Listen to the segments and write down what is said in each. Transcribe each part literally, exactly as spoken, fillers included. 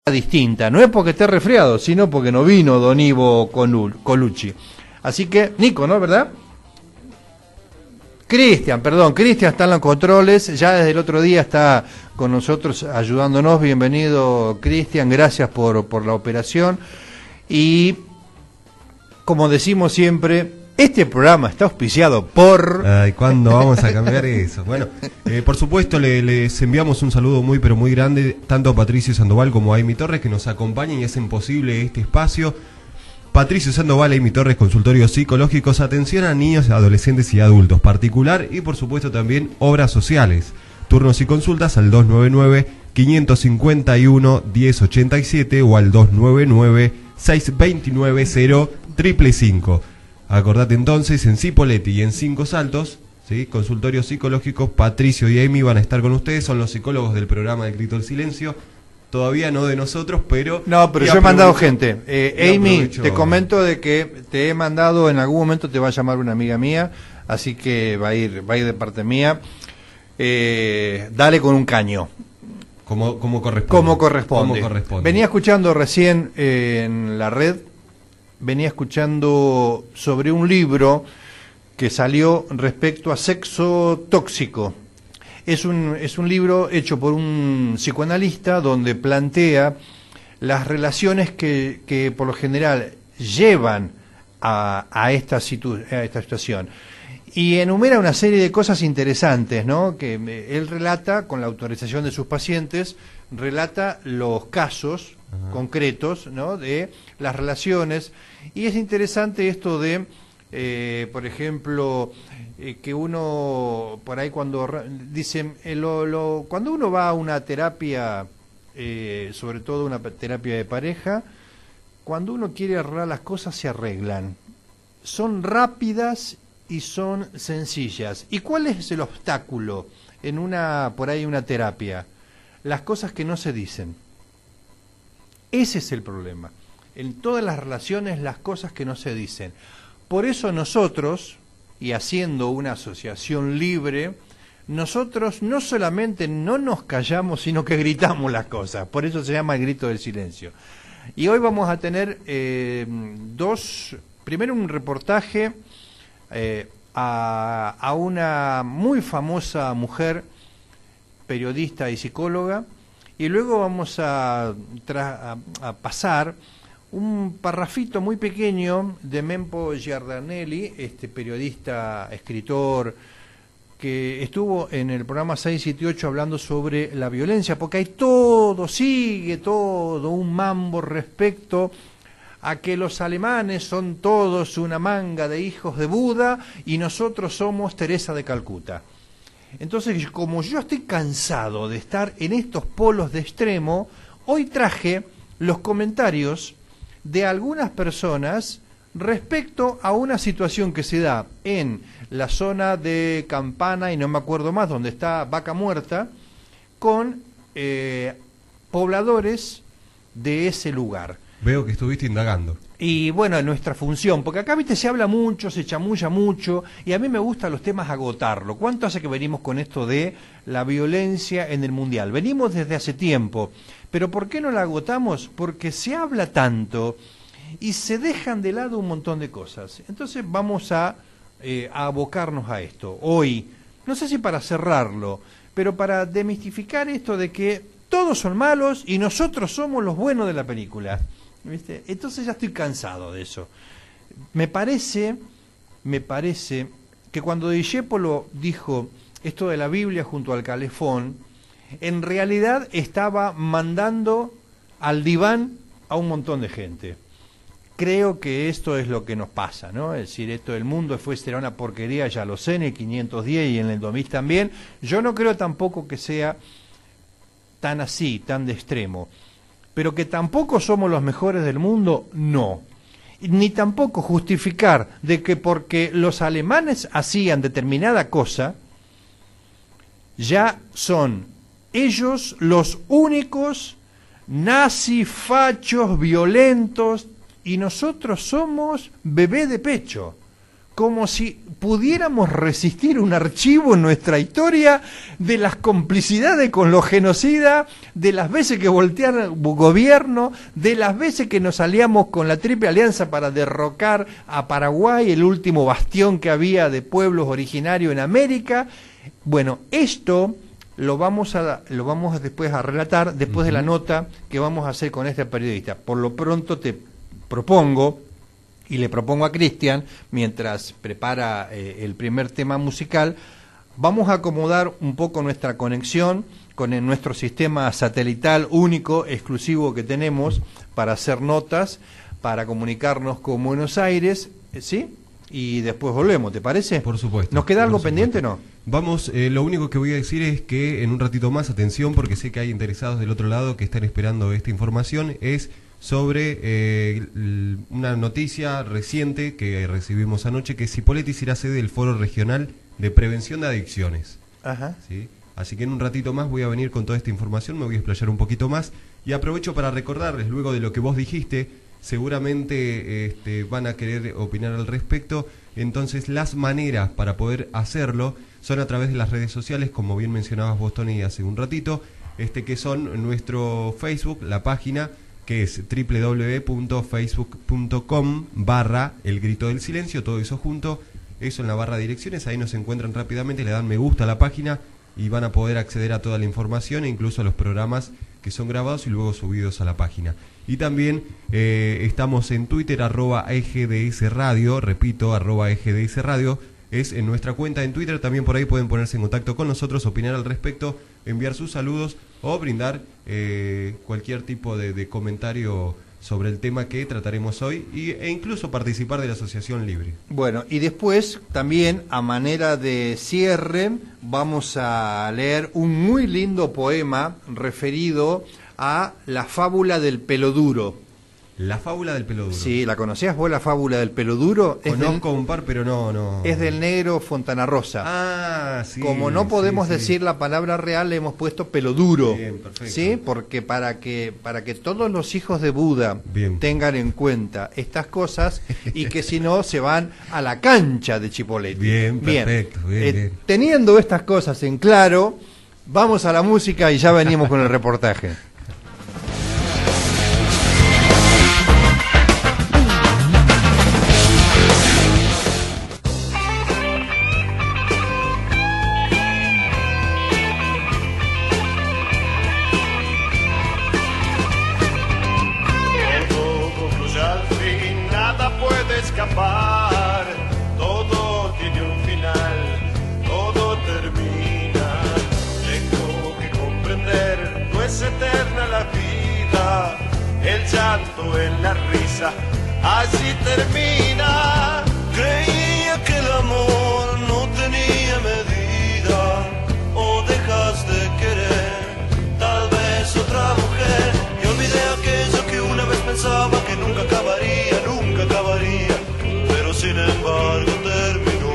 distinta, no es porque esté resfriado, sino porque no vino Don Ivo Colucci. Así que, Nico, ¿no? ¿Verdad? Cristian, perdón, Cristian está en los controles, ya desde el otro día está con nosotros ayudándonos. Bienvenido, Cristian, gracias por, por la operación. Y, como decimos siempre, este programa está auspiciado por... Ay, ¿cuándo vamos a cambiar eso? Bueno, eh, por supuesto le, les enviamos un saludo muy pero muy grande, tanto a Patricio Sandoval como a Amy Torres, que nos acompañan y hacen posible este espacio. Patricio Sandoval, Amy Torres, consultorios psicológicos, atención a niños, adolescentes y adultos, particular y por supuesto también obras sociales. Turnos y consultas al dos nueve nueve, cinco cinco uno, uno cero ocho siete o al dos nueve nueve, seis dos nueve, cero cinco cinco cinco. Acordate entonces, en Cipolletti y en Cinco Saltos, ¿sí? Consultorios psicológicos, Patricio y Amy van a estar con ustedes, son los psicólogos del programa de Grito del Silencio. Todavía no de nosotros, pero... No, pero yo he mandado gente. Eh, Amy, te comento de que te he mandado, en algún momento te va a llamar una amiga mía, así que va a ir, va a ir de parte mía. Eh, dale con un caño. Como, como corresponde. Como corresponde. Como corresponde. Venía escuchando recién eh, en la red, venía escuchando sobre un libro que salió respecto a sexo tóxico. Es un, es un libro hecho por un psicoanalista donde plantea las relaciones que, que por lo general llevan a, a, esta situ, a esta situación. Y enumera una serie de cosas interesantes, ¿no? Que él relata, con la autorización de sus pacientes, relata los casos Ajá. concretos, ¿no? De las relaciones. Y es interesante esto de, eh, por ejemplo... Eh, que uno por ahí cuando dicen eh, lo, lo, cuando uno va a una terapia, eh, sobre todo una terapia de pareja, cuando uno quiere arreglar las cosas se arreglan, son rápidas y son sencillas. ¿Y cuál es el obstáculo en una por ahí una terapia? Las cosas que no se dicen. Ese es el problema. En todas las relaciones, las cosas que no se dicen. Por eso nosotros, y haciendo una asociación libre, nosotros no solamente no nos callamos, sino que gritamos las cosas. Por eso se llama el grito del silencio. Y hoy vamos a tener eh, dos, primero un reportaje eh, a, a una muy famosa mujer, periodista y psicóloga, y luego vamos a, a, a pasar un parrafito muy pequeño de Mempo Giardanelli, este periodista, escritor, que estuvo en el programa seis siete ocho hablando sobre la violencia, porque hay todo, sigue todo un mambo respecto a que los alemanes son todos una manga de hijos de Buda y nosotros somos Teresa de Calcuta. Entonces, como yo estoy cansado de estar en estos polos de extremo, hoy traje los comentarios de algunas personas respecto a una situación que se da en la zona de Campana y no me acuerdo más, donde está Vaca Muerta, con eh, pobladores de ese lugar. Veo que estuviste indagando. Y bueno, nuestra función, porque acá, viste, se habla mucho, se chamulla mucho, y a mí me gustan los temas agotarlo. ¿Cuánto hace que venimos con esto de la violencia en el Mundial? Venimos desde hace tiempo, pero ¿por qué no la agotamos? Porque se habla tanto y se dejan de lado un montón de cosas. Entonces vamos a, eh, a abocarnos a esto. Hoy, no sé si para cerrarlo, pero para demistificar esto de que todos son malos y nosotros somos los buenos de la película. ¿Viste? Entonces ya estoy cansado de eso. Me parece, me parece que cuando Discépolo dijo esto de la Biblia junto al calefón, en realidad estaba mandando al diván a un montón de gente. Creo que esto es lo que nos pasa, ¿no? Es decir, esto del mundo fue será una porquería, ya lo sé, en el quinientos diez y en el dos mil también. Yo no creo tampoco que sea tan así, tan de extremo. Pero que tampoco somos los mejores del mundo, no. Ni tampoco justificar de que porque los alemanes hacían determinada cosa, ya son ellos los únicos nazis, fachos, violentos, y nosotros somos bebé de pecho. como si pudiéramos resistir un archivo en nuestra historia de las complicidades con los genocidas, de las veces que voltearon gobierno, de las veces que nos aliamos con la Triple Alianza para derrocar a Paraguay, el último bastión que había de pueblos originarios en América. Bueno, esto lo vamos a lo vamos después a relatar después uh-huh. de la nota que vamos a hacer con este periodista. Por lo pronto te propongo y le propongo a Cristian, mientras prepara eh, el primer tema musical, vamos a acomodar un poco nuestra conexión con el, nuestro sistema satelital único, exclusivo que tenemos para hacer notas, para comunicarnos con Buenos Aires, ¿sí? Y después volvemos, ¿te parece? Por supuesto. ¿Nos queda algo pendiente o no? Vamos, eh, lo único que voy a decir es que en un ratito más, atención, porque sé que hay interesados del otro lado que están esperando esta información, es sobre eh, una noticia reciente que recibimos anoche, que Cipolletti será sede del Foro Regional de Prevención de Adicciones. Ajá. ¿Sí? Así que en un ratito más voy a venir con toda esta información, me voy a explayar un poquito más y aprovecho para recordarles, luego de lo que vos dijiste, seguramente este, van a querer opinar al respecto, entonces las maneras para poder hacerlo son a través de las redes sociales, como bien mencionabas vos, Tony, hace un ratito, este, que son nuestro Facebook, la página que es doble u doble u doble u punto facebook punto com barra El Grito del Silencio, todo eso junto, eso en la barra de direcciones, ahí nos encuentran rápidamente, le dan me gusta a la página y van a poder acceder a toda la información e incluso a los programas que son grabados y luego subidos a la página. Y también eh, estamos en Twitter, arroba E G D S Radio, repito, arroba E G D S Radio, es en nuestra cuenta en Twitter, también por ahí pueden ponerse en contacto con nosotros, opinar al respecto, enviar sus saludos o brindar eh, cualquier tipo de, de comentario sobre el tema que trataremos hoy y, e incluso participar de la Asociación Libre. Bueno, y después también a manera de cierre vamos a leer un muy lindo poema referido a la fábula del pelo duro. La fábula del pelo duro. Sí, ¿la conocías vos, la fábula del pelo duro? Conozco del, un par, pero no, no. Es del negro Fontana Rosa. Ah, sí. Como no podemos sí, sí. decir la palabra real, le hemos puesto pelo duro. Bien, perfecto. Sí, porque para que para que todos los hijos de Buda Bien. tengan en cuenta estas cosas y que si no se van a la cancha de Cipolletti. Bien, perfecto. Bien, eh, bien. Teniendo estas cosas en claro, vamos a la música y ya venimos con el reportaje. Todo tiene un final, todo termina. Tengo que comprender, no es eterna la vida. El llanto en la risa, así termina. Creía que el amor no tenía medida. O dejas de querer, tal vez otra mujer. Y olvidé aquello que una vez pensaba que nunca acabaría, nunca acabaría. Sin embargo terminó.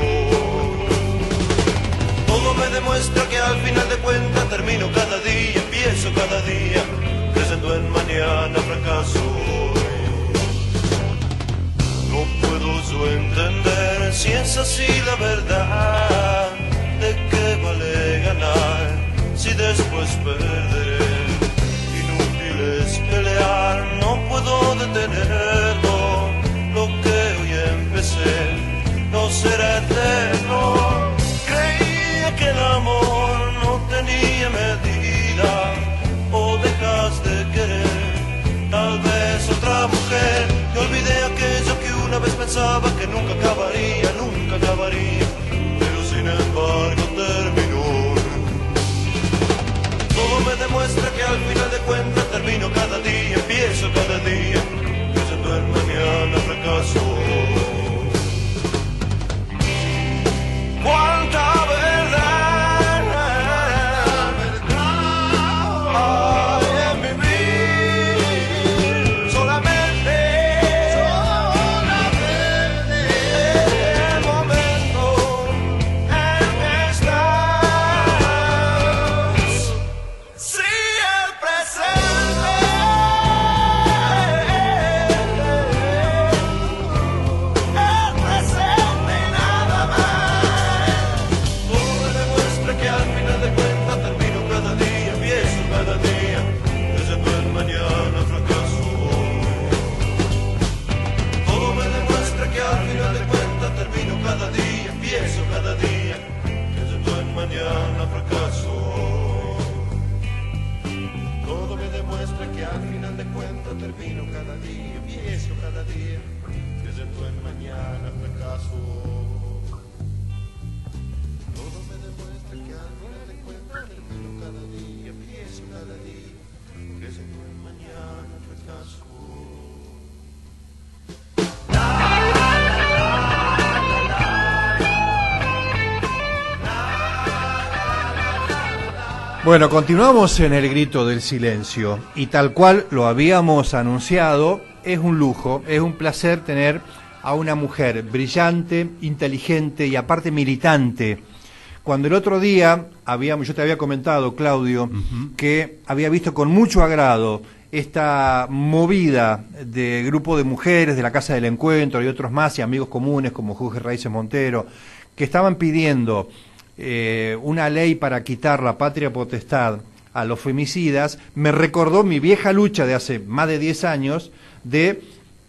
Todo me demuestra que al final de cuentas termino cada día, empiezo cada día, creyendo en mañana fracaso hoy. No puedo yo entender si es así la verdad, de qué vale ganar si después perderé. Inútil es pelear, no puedo detenerlo, lo que no será eterno. Creía que el amor no tenía medida. O dejas de querer, tal vez otra mujer. Y olvidé aquello que una vez pensaba que nunca acabaría, nunca acabaría. Pero sin embargo terminó. Todo me demuestra que al final de cuentas termino cada día, empiezo cada día, creyendo en mañana fracaso. Cuánta verdad, verdad hay en vivir. Solamente, solamente el momento en que estás. Si el presente todo termino cada día, empiezo cada día, creyendo en mañana fracaso. Todo me demuestra que al final de cuentas termino cada día, empiezo cada día, creyendo en mañana fracaso. Bueno, continuamos en el grito del silencio y tal cual lo habíamos anunciado, es un lujo, es un placer tener a una mujer brillante, inteligente y aparte militante. Cuando el otro día, habíamos, yo te había comentado, Claudio, uh-huh. que había visto con mucho agrado esta movida de grupo de mujeres de la Casa del Encuentro y otros más y amigos comunes como Jorge Raíces Montero, que estaban pidiendo Eh, una ley para quitar la patria potestad a los femicidas, me recordó mi vieja lucha de hace más de diez años de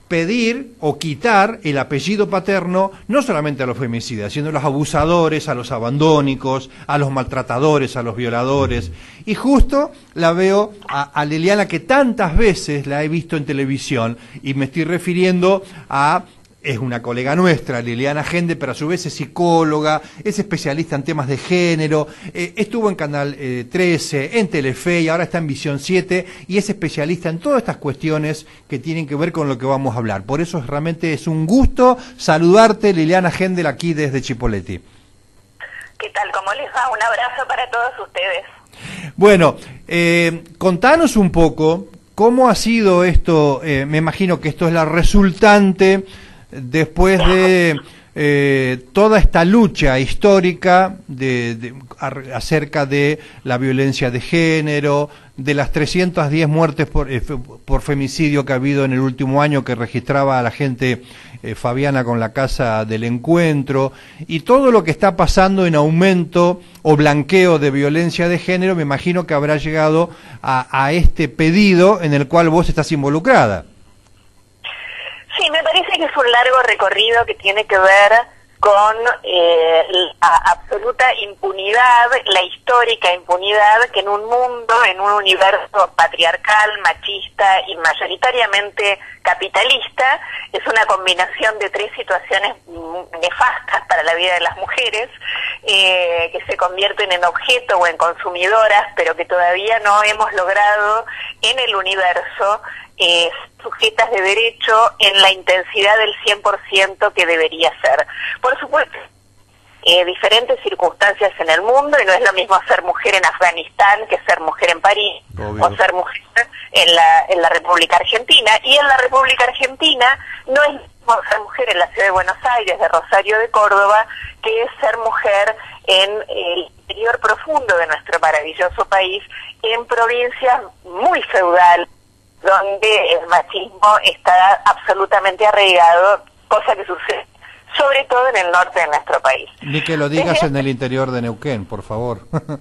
pedir o quitar el apellido paterno no solamente a los femicidas, sino a los abusadores, a los abandónicos, a los maltratadores, a los violadores. Y justo la veo a, a Liliana, que tantas veces la he visto en televisión, y me estoy refiriendo a... Es una colega nuestra, Liliana Gende, pero a su vez es psicóloga, es especialista en temas de género, eh, estuvo en Canal eh, trece, en Telefe y ahora está en Visión siete y es especialista en todas estas cuestiones que tienen que ver con lo que vamos a hablar. Por eso realmente es un gusto saludarte, Liliana Gende, aquí desde Chipoleti. ¿Qué tal? ¿Cómo les va? Un abrazo para todos ustedes. Bueno, eh, contanos un poco cómo ha sido esto, eh, me imagino que esto es la resultante después de eh, toda esta lucha histórica de, de, a, acerca de la violencia de género, de las trescientas diez muertes por, eh, por femicidio que ha habido en el último año que registraba a la gente eh, Fabiana con la Casa del Encuentro, y todo lo que está pasando en aumento o blanqueo de violencia de género, me imagino que habrá llegado a, a este pedido en el cual vos estás involucrada. Sí, me parece que es un largo recorrido que tiene que ver con eh, la absoluta impunidad, la histórica impunidad que en un mundo, en un universo patriarcal, machista y mayoritariamente capitalista, es una combinación de tres situaciones nefastas para la vida de las mujeres, eh, que se convierten en objeto o en consumidoras, pero que todavía no hemos logrado en el universo Eh, sujetas de derecho en la intensidad del cien por ciento que debería ser. Por supuesto, eh, diferentes circunstancias en el mundo, y no es lo mismo ser mujer en Afganistán que ser mujer en París, Obvio. o ser mujer en la, en la República Argentina. Y en la República Argentina no es lo mismo ser mujer en la ciudad de Buenos Aires, de Rosario, de Córdoba, que es ser mujer en el interior profundo de nuestro maravilloso país, en provincias muy feudales, donde el machismo está absolutamente arraigado, cosa que sucede sobre todo en el norte de nuestro país. Ni que lo digas Desde... en el interior de Neuquén, por favor.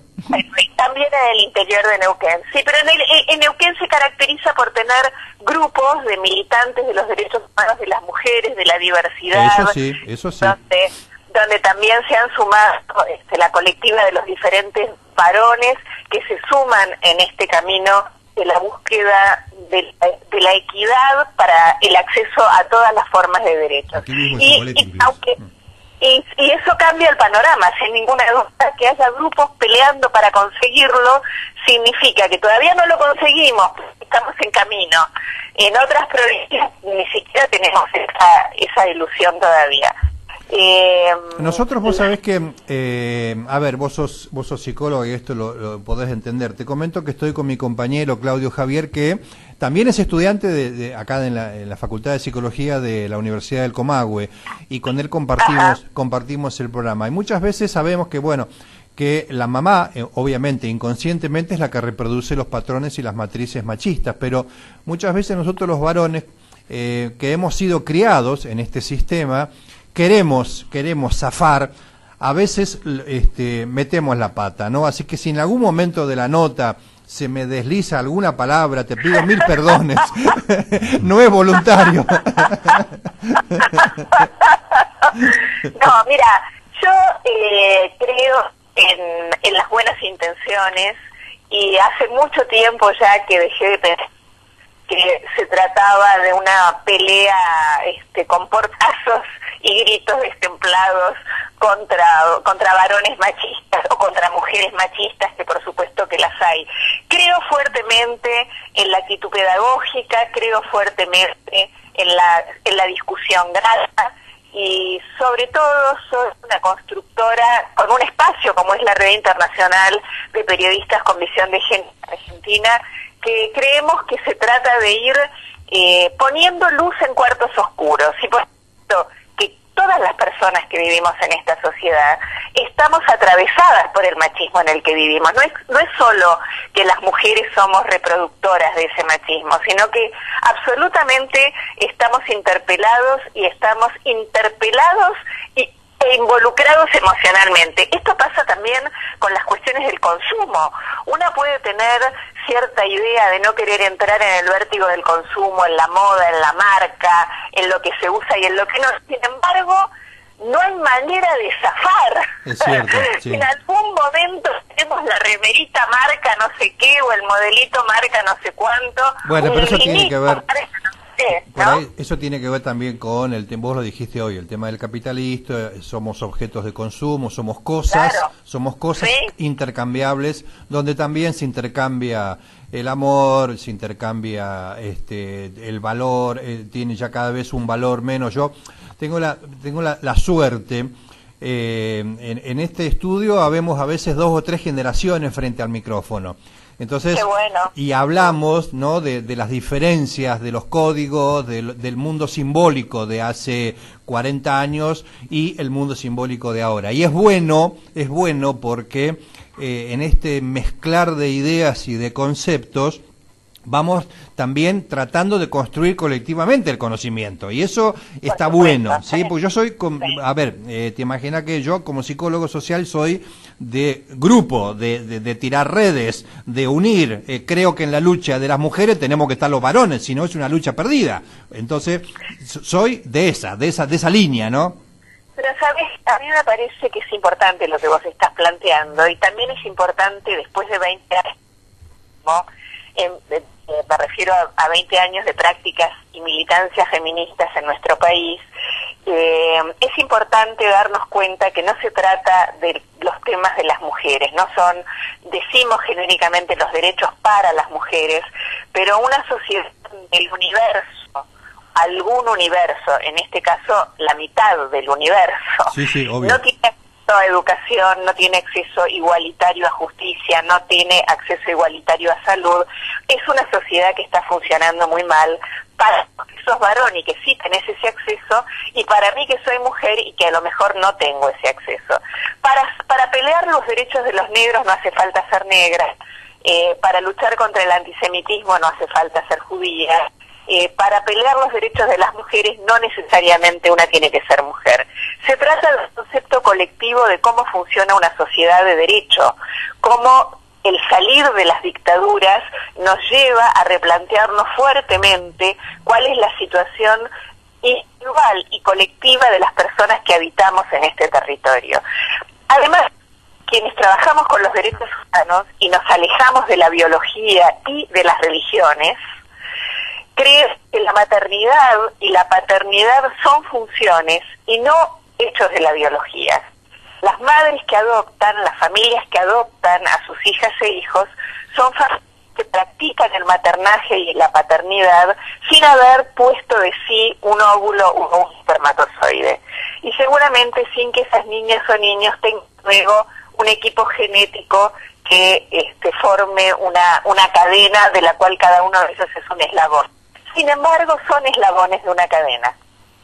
También en el interior de Neuquén, sí, pero en, el, en Neuquén se caracteriza por tener grupos de militantes de los derechos humanos de las mujeres, de la diversidad. Eso sí, eso sí. Donde, donde también se han sumado este, la colectiva de los diferentes varones que se suman en este camino de la búsqueda de, de la equidad para el acceso a todas las formas de derechos. Y, y, aunque, y, y eso cambia el panorama, sin ninguna duda. Que haya grupos peleando para conseguirlo significa que todavía no lo conseguimos, estamos en camino. En otras provincias ni siquiera tenemos esa, esa ilusión todavía. Eh, Nosotros, vos sabés que, eh, a ver, vos sos, vos sos psicólogo y esto lo, lo podés entender. Te comento que estoy con mi compañero Claudio Javier, que también es estudiante de, de acá en la, en la Facultad de Psicología de la Universidad del Comahue, y con él compartimos, compartimos el programa. Y muchas veces sabemos que, bueno, que la mamá, eh, obviamente, inconscientemente es la que reproduce los patrones y las matrices machistas, pero muchas veces nosotros los varones, eh, que hemos sido criados en este sistema, queremos queremos zafar, a veces este, metemos la pata, ¿no? Así que si en algún momento de la nota se me desliza alguna palabra, te pido mil perdones. No es voluntario. No, mira, yo eh, creo en, en las buenas intenciones, y hace mucho tiempo ya que dejé de pensar que se trataba de una pelea este, con portazos y gritos destemplados contra, contra varones machistas o contra mujeres machistas, que por supuesto que las hay. Creo fuertemente en la actitud pedagógica, creo fuertemente en la, en la discusión grata, y sobre todo soy una constructora con un espacio como es la Red Internacional de Periodistas con Visión de Género Argentina, que creemos que se trata de ir eh, poniendo luz en cuartos oscuros, y por supuesto que todas las personas que vivimos en esta sociedad estamos atravesadas por el machismo en el que vivimos. No es, no es solo que las mujeres somos reproductoras de ese machismo, sino que absolutamente estamos interpelados y estamos interpelados y, e involucrados emocionalmente. Esto pasa también con las cuestiones del consumo. Una puede tener cierta idea de no querer entrar en el vértigo del consumo, en la moda, en la marca, en lo que se usa y en lo que no. Sin embargo, no hay manera de zafar. Es cierto, sí. En algún momento tenemos la remerita marca no sé qué, o el modelito marca no sé cuánto. Bueno, pero eso tiene que ver... Marca no sé, Por ¿no? ahí, eso tiene que ver también con el tema, vos lo dijiste hoy, el tema del capitalista, somos objetos de consumo, somos cosas, Claro. somos cosas Sí. intercambiables, donde también se intercambia el amor, se intercambia este el valor, eh, tiene ya cada vez un valor menos. Yo tengo la tengo la, la suerte, eh, en, en este estudio habemos a veces dos o tres generaciones frente al micrófono. Entonces, Qué bueno. y hablamos, ¿no?, de, de las diferencias de los códigos, del, del mundo simbólico de hace cuarenta años y el mundo simbólico de ahora. Y es bueno, es bueno porque eh, en este mezclar de ideas y de conceptos vamos también tratando de construir colectivamente el conocimiento, y eso está supuesto, bueno, ¿sí? sí. Porque yo soy, com- Sí. a ver, eh, te imaginas que yo como psicólogo social soy de grupo, de, de, de tirar redes, de unir. Eh, creo que en la lucha de las mujeres tenemos que estar los varones, si no es una lucha perdida. Entonces, so- soy de esa, de esa, de esa línea, ¿no? Pero, ¿sabes? A mí me parece que es importante lo que vos estás planteando, y también es importante después de veinte años, ¿no? En, de, eh, me refiero a, a veinte años de prácticas y militancias feministas en nuestro país. Eh, es importante darnos cuenta que no se trata de los temas de las mujeres, no son, decimos genéricamente, los derechos para las mujeres, pero una sociedad del universo, algún universo, en este caso la mitad del universo, Sí, sí, obvio. no tiene acceso a educación, no tiene acceso igualitario a justicia, no tiene acceso igualitario a salud. Es una sociedad que está funcionando muy mal para que sos varón y que sí tenés ese acceso, y para mí que soy mujer y que a lo mejor no tengo ese acceso. Para, para pelear los derechos de los negros no hace falta ser negra, eh, para luchar contra el antisemitismo no hace falta ser judía, eh, para pelear los derechos de las mujeres no necesariamente una tiene que ser mujer. Se trata del concepto colectivo de cómo funciona una sociedad de derecho, cómo el salir de las dictaduras nos lleva a replantearnos fuertemente cuál es la situación individual y colectiva de las personas que habitamos en este territorio. Además, quienes trabajamos con los derechos humanos y nos alejamos de la biología y de las religiones, creo que la maternidad y la paternidad son funciones y no hechos de la biología. Las madres que adoptan, las familias que adoptan a sus hijas e hijos, son familias que practican el maternaje y la paternidad sin haber puesto de sí un óvulo o un espermatozoide. Y seguramente sin que esas niñas o niños tengan luego un equipo genético que este, forme una, una cadena de la cual cada uno de esos es un eslabón. Sin embargo, son eslabones de una cadena.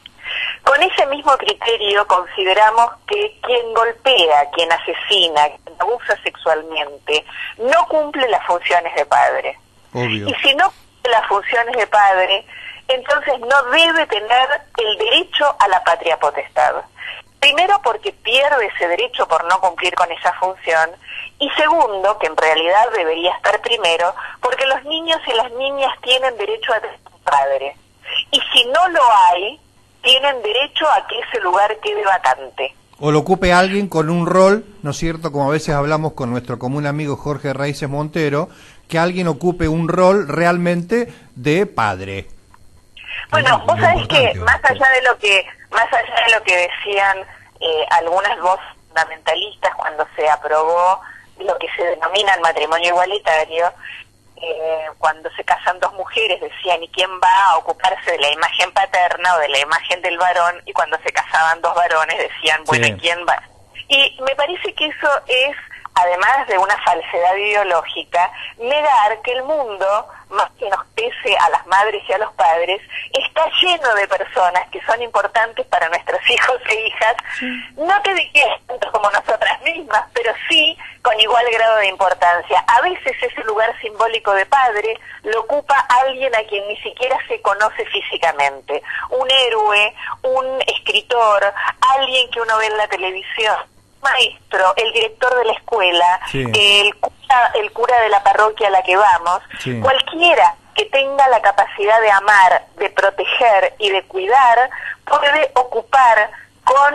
Con ese mismo criterio consideramos que quien golpea, quien asesina, quien abusa sexualmente, no cumple las funciones de padre. Obvio. Y si no cumple las funciones de padre, entonces no debe tener el derecho a la patria potestad. Primero, porque pierde ese derecho por no cumplir con esa función, y segundo, que en realidad debería estar primero, porque los niños y las niñas tienen derecho a tener un padre. Y si no lo hay, tienen derecho a que ese lugar quede vacante. O lo ocupe alguien con un rol, ¿no es cierto?, como a veces hablamos con nuestro común amigo Jorge Raíces Montero, que alguien ocupe un rol realmente de padre. Bueno, vos sabés que más allá de lo que más allá de lo que decían eh, algunas voces fundamentalistas cuando se aprobó lo que se denomina el matrimonio igualitario, eh, cuando se casan dos mujeres decían, ¿y quién va a ocuparse de la imagen paterna o de la imagen del varón? Y cuando se casaban dos varones decían, bueno, sí. ¿y quién va? Y me parece que eso es, además de una falsedad ideológica, negar que el mundo, más que nos pese a las madres y a los padres, está lleno de personas que son importantes para nuestros hijos e hijas, sí. no te diría tanto como nosotras mismas, pero sí con igual grado de importancia. A veces ese lugar simbólico de padre lo ocupa alguien a quien ni siquiera se conoce físicamente, un héroe, un escritor, alguien que uno ve en la televisión, maestro, el director de la escuela, sí. el cura, el cura de la parroquia a la que vamos, sí. cualquiera que tenga la capacidad de amar, de proteger y de cuidar, puede ocupar con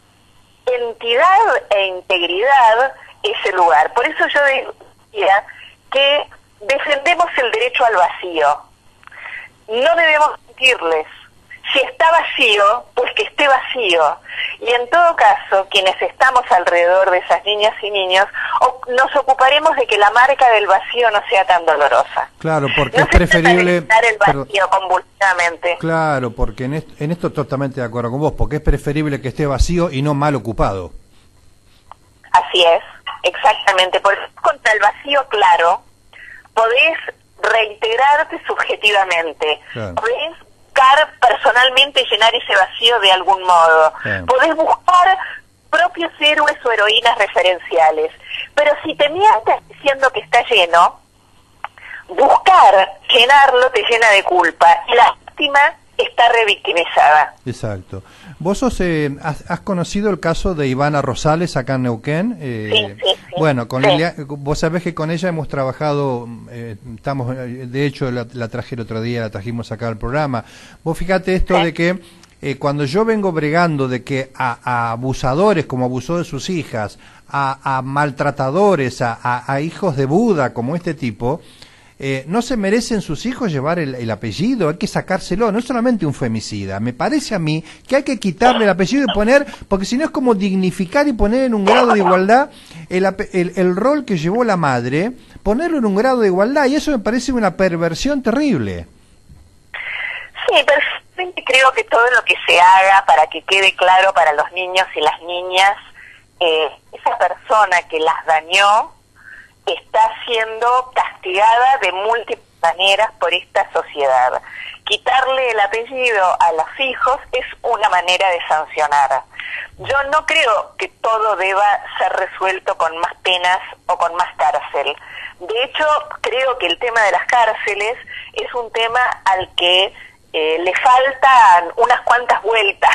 entidad e integridad ese lugar. Por eso yo decía que defendemos el derecho al vacío. No debemos mentirles. Si está vacío, pues que esté vacío. Y en todo caso, quienes estamos alrededor de esas niñas y niños, nos ocuparemos de que la marca del vacío no sea tan dolorosa. Claro, porque no es preferible... el vacío convulsivamente. Claro, porque en esto, en esto totalmente de acuerdo con vos, porque es preferible que esté vacío y no mal ocupado. Así es, exactamente. Porque contra el vacío, claro, podés reintegrarte subjetivamente. Claro. Podés personalmente llenar ese vacío de algún modo. Sí. Podés buscar propios héroes o heroínas referenciales, pero si te mientes diciendo que está lleno, buscar llenarlo te llena de culpa y la víctima está revictimizada. Exacto. ¿Vos sos, eh, has, has conocido el caso de Ivana Rosales acá en Neuquén? Eh, sí, sí, sí. Bueno, con sí. Lilia, vos sabés que con ella hemos trabajado, eh, estamos, de hecho la, la traje el otro día, la trajimos acá al programa. Vos fíjate esto sí. de que eh, cuando yo vengo bregando de que a, a abusadores como abusó de sus hijas, a, a maltratadores, a, a, a hijos de Buda como este tipo, Eh, no se merecen sus hijos llevar el, el apellido, hay que sacárselo, no es solamente un femicida, me parece a mí que hay que quitarle el apellido y poner, porque si no es como dignificar y poner en un grado de igualdad el, el, el rol que llevó la madre, ponerlo en un grado de igualdad, y eso me parece una perversión terrible. Sí, personalmente creo que todo lo que se haga para que quede claro para los niños y las niñas, eh, esa persona que las dañó, está siendo castigada de múltiples maneras por esta sociedad. Quitarle el apellido a los hijos es una manera de sancionar. Yo no creo que todo deba ser resuelto con más penas o con más cárcel. De hecho, creo que el tema de las cárceles es un tema al que eh, le faltan unas cuantas vueltas.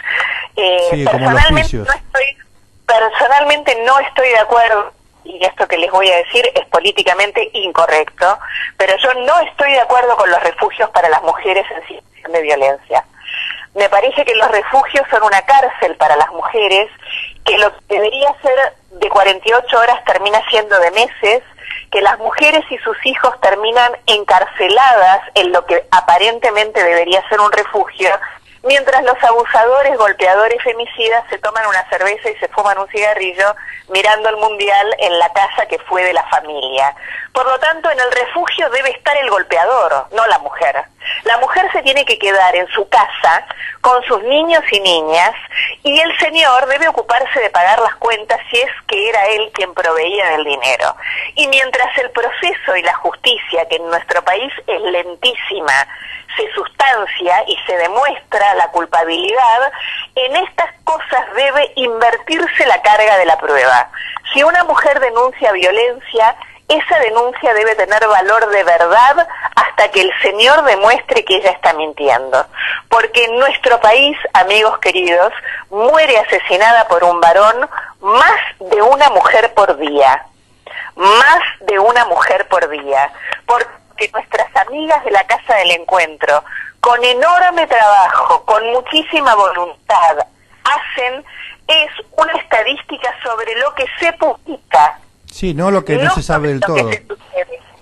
Eh, sí, personalmente, no estoy, personalmente no estoy de acuerdo, y esto que les voy a decir es políticamente incorrecto, pero yo no estoy de acuerdo con los refugios para las mujeres en situación de violencia. Me parece que los refugios son una cárcel para las mujeres, que lo que debería ser de cuarenta y ocho horas termina siendo de meses, que las mujeres y sus hijos terminan encarceladas en lo que aparentemente debería ser un refugio, mientras los abusadores, golpeadores, femicidas se toman una cerveza y se fuman un cigarrillo mirando el mundial en la casa que fue de la familia. Por lo tanto, en el refugio debe estar el golpeador, no la mujer. La mujer se tiene que quedar en su casa con sus niños y niñas, y el señor debe ocuparse de pagar las cuentas si es que era él quien proveía del dinero. Y mientras el proceso y la justicia, que en nuestro país es lentísima, se sustancia y se demuestra la culpabilidad, en estas cosas debe invertirse la carga de la prueba. Si una mujer denuncia violencia, esa denuncia debe tener valor de verdad hasta que el señor demuestre que ella está mintiendo. Porque en nuestro país, amigos queridos, muere asesinada por un varón más de una mujer por día. Más de una mujer por día. Porque que nuestras amigas de la Casa del Encuentro, con enorme trabajo, con muchísima voluntad, hacen es una estadística sobre lo que se publica. Sí, no lo que no, no se sabe del todo.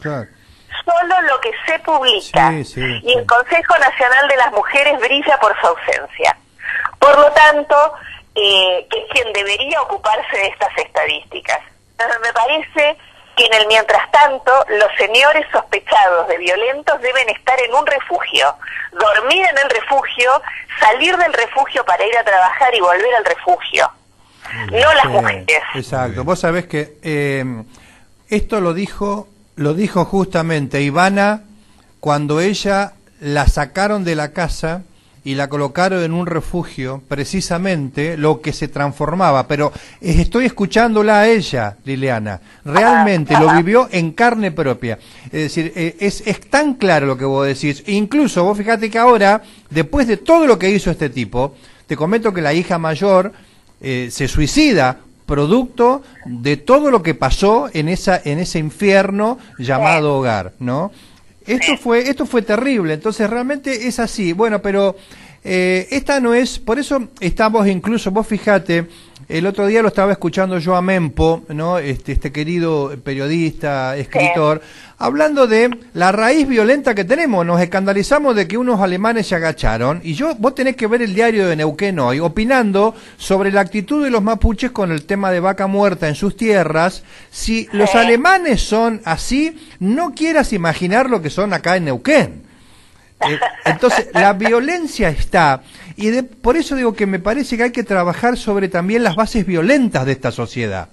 claro. Solo lo que se publica. Sí, sí, y el sí. Consejo Nacional de las Mujeres brilla por su ausencia. Por lo tanto, eh, que es quien debería ocuparse de estas estadísticas. Entonces, me parece que en el mientras tanto, los señores sospechados de violentos deben estar en un refugio, dormir en el refugio, salir del refugio para ir a trabajar y volver al refugio, no las Sí, mujeres. Exacto. Vos sabés que eh, esto lo dijo, lo dijo justamente Ivana cuando ella la sacaron de la casa y la colocaron en un refugio, precisamente lo que se transformaba. Pero eh, estoy escuchándola a ella, Liliana. Realmente lo vivió en carne propia. Es decir, eh, es, es tan claro lo que vos decís. Incluso, vos fíjate que ahora, después de todo lo que hizo este tipo, te comento que la hija mayor eh, se suicida producto de todo lo que pasó en esa en ese infierno llamado hogar, ¿no? Esto fue esto fue terrible, entonces realmente es así. Bueno, pero eh, esta no es, por eso estamos incluso, vos fijate, el otro día lo estaba escuchando yo a Mempo, ¿no? Este, este querido periodista, escritor, sí. hablando de la raíz violenta que tenemos. Nos escandalizamos de que unos alemanes se agacharon, y yo, vos tenés que ver el diario de Neuquén hoy, opinando sobre la actitud de los mapuches con el tema de vaca muerta en sus tierras. Si los alemanes son así, no quieras imaginar lo que son acá en Neuquén. Eh, entonces, la violencia está, y de, por eso digo que me parece que hay que trabajar sobre también las bases violentas de esta sociedad.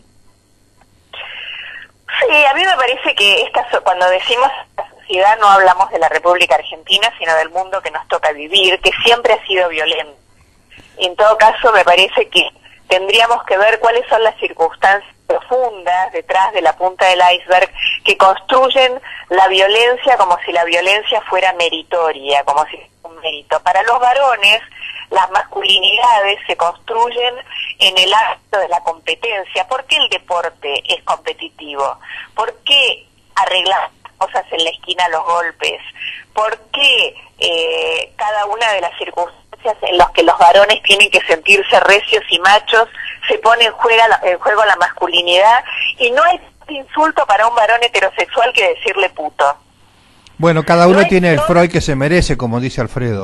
Sí, a mí me parece que esta, cuando decimos la sociedad no hablamos de la República Argentina, sino del mundo que nos toca vivir, que siempre ha sido violento. En todo caso, me parece que tendríamos que ver cuáles son las circunstancias profundas detrás de la punta del iceberg que construyen la violencia como si la violencia fuera meritoria, como si fuera un mérito. Para los varones, las masculinidades se construyen en el acto de la competencia. ¿Por qué el deporte es competitivo? ¿Por qué arreglar cosas en la esquina a los golpes? ¿Por qué eh, cada una de las circunstancias en las que los varones tienen que sentirse recios y machos se pone en juego, en juego la masculinidad? Y no hay insulto para un varón heterosexual que decirle puto. Bueno, cada uno no tiene todo... el Freud que se merece, como dice Alfredo.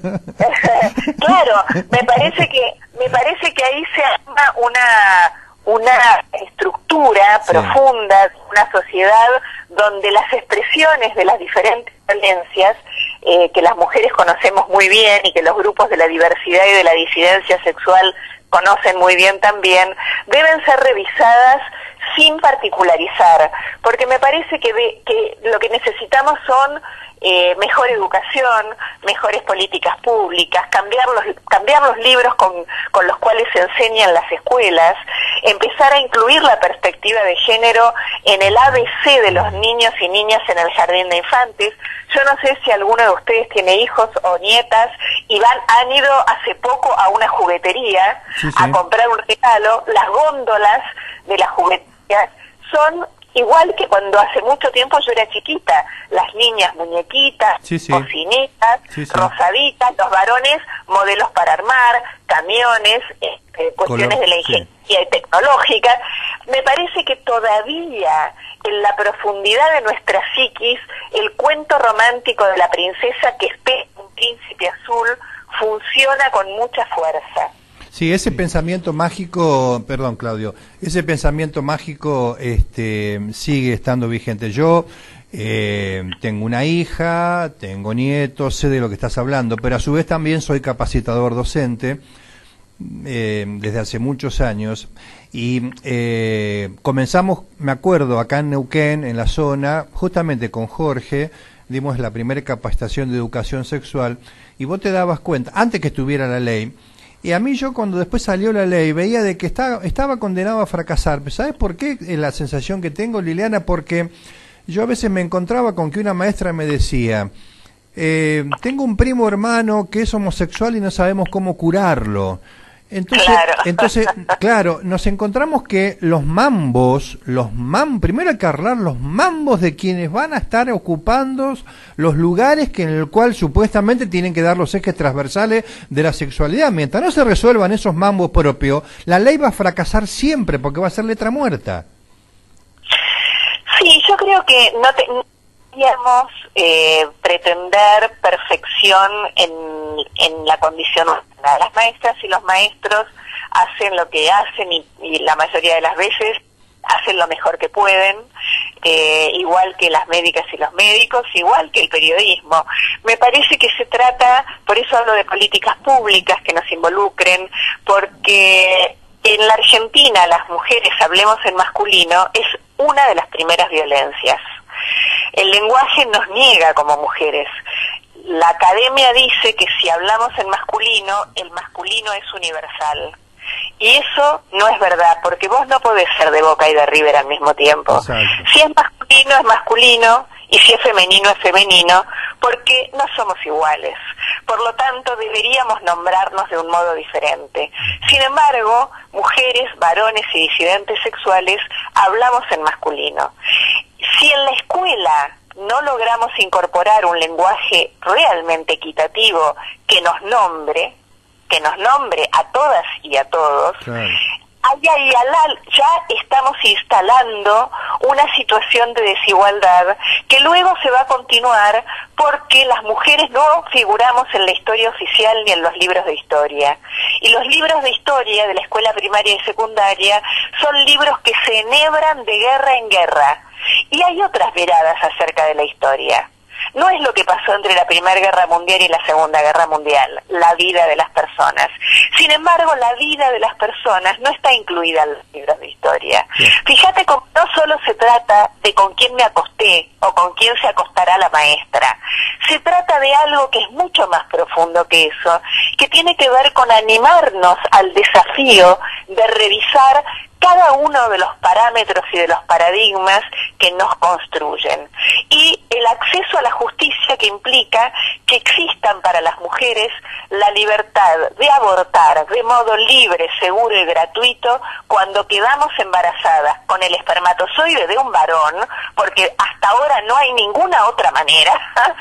Claro, me parece que me parece que ahí se arma una una estructura sí. profunda, una sociedad donde las expresiones de las diferentes violencias eh, que las mujeres conocemos muy bien y que los grupos de la diversidad y de la disidencia sexual conocen muy bien también, deben ser revisadas sin particularizar, porque me parece que, de, que lo que necesitamos son eh, mejor educación, mejores políticas públicas, cambiar los, cambiar los libros con, con los cuales se enseñan las escuelas, empezar a incluir la perspectiva de género en el A B C de los niños y niñas en el jardín de infantes. Yo no sé si alguno de ustedes tiene hijos o nietas y van, han ido hace poco a una juguetería sí, sí. a comprar un regalo. Las góndolas de las jugueterías son igual que cuando hace mucho tiempo yo era chiquita. Las niñas muñequitas, sí, sí. cocinitas, sí, sí. rosaditas, los varones modelos para armar, camiones, eh, cuestiones Color, de la ingeniería sí. tecnológica. Me parece que todavía en la profundidad de nuestra psiquis el cuento romántico de la princesa que espera un príncipe azul funciona con mucha fuerza. Sí, ese sí. pensamiento mágico, perdón Claudio, ese pensamiento mágico este, sigue estando vigente. Yo eh, tengo una hija, tengo nietos, sé de lo que estás hablando, pero a su vez también soy capacitador docente eh, desde hace muchos años y eh, comenzamos, me acuerdo, acá en Neuquén, en la zona, justamente con Jorge, dimos la primera capacitación de educación sexual y vos te dabas cuenta, antes que estuviera la ley, y a mí yo cuando después salió la ley veía de que estaba, estaba condenado a fracasar. ¿Sabes por qué la sensación que tengo, Liliana? Porque yo a veces me encontraba con que una maestra me decía, eh, tengo un primo hermano que es homosexual y no sabemos cómo curarlo. Entonces, claro. entonces, claro, nos encontramos que los mambos, los mam, primero hay que arreglar los mambos de quienes van a estar ocupando los lugares que en el cual supuestamente tienen que dar los ejes transversales de la sexualidad. Mientras no se resuelvan esos mambos propios, la ley va a fracasar siempre porque va a ser letra muerta. Sí, yo creo que no te, no deberíamos eh, pretender perfección en, en la condición humana. Las maestras y los maestros hacen lo que hacen y, y la mayoría de las veces hacen lo mejor que pueden, eh, igual que las médicas y los médicos, igual que el periodismo. Me parece que se trata, por eso hablo de políticas públicas que nos involucren, porque en la Argentina las mujeres, hablemos en masculino, es una de las primeras violencias. El lenguaje nos niega como mujeres. La academia dice que si hablamos en masculino, el masculino es universal. Y eso no es verdad, porque vos no podés ser de Boca y de River al mismo tiempo. Exacto. Si es masculino, es masculino, y si es femenino, es femenino, porque no somos iguales. Por lo tanto, deberíamos nombrarnos de un modo diferente. Sin embargo, mujeres, varones y disidentes sexuales hablamos en masculino. Si en la escuela no logramos incorporar un lenguaje realmente equitativo que nos nombre, que nos nombre a todas y a todos, Claro. ahí, ahí, alal, ya estamos instalando una situación de desigualdad que luego se va a continuar porque las mujeres no figuramos en la historia oficial ni en los libros de historia. Y los libros de historia de la escuela primaria y secundaria son libros que se enhebran de guerra en guerra. Y hay otras miradas acerca de la historia. No es lo que pasó entre la Primera Guerra Mundial y la Segunda Guerra Mundial, la vida de las personas. Sin embargo, la vida de las personas no está incluida en los libros de historia. Sí. Fíjate cómo no solo se trata de con quién me acosté o con quién se acostará la maestra. Se trata de algo que es mucho más profundo que eso, que tiene que ver con animarnos al desafío de revisar cada uno de los parámetros y de los paradigmas que nos construyen. Y el acceso a la justicia que implica que existan para las mujeres la libertad de abortar de modo libre, seguro y gratuito cuando quedamos embarazadas con el espermatozoide de un varón, porque hasta ahora no hay ninguna otra manera,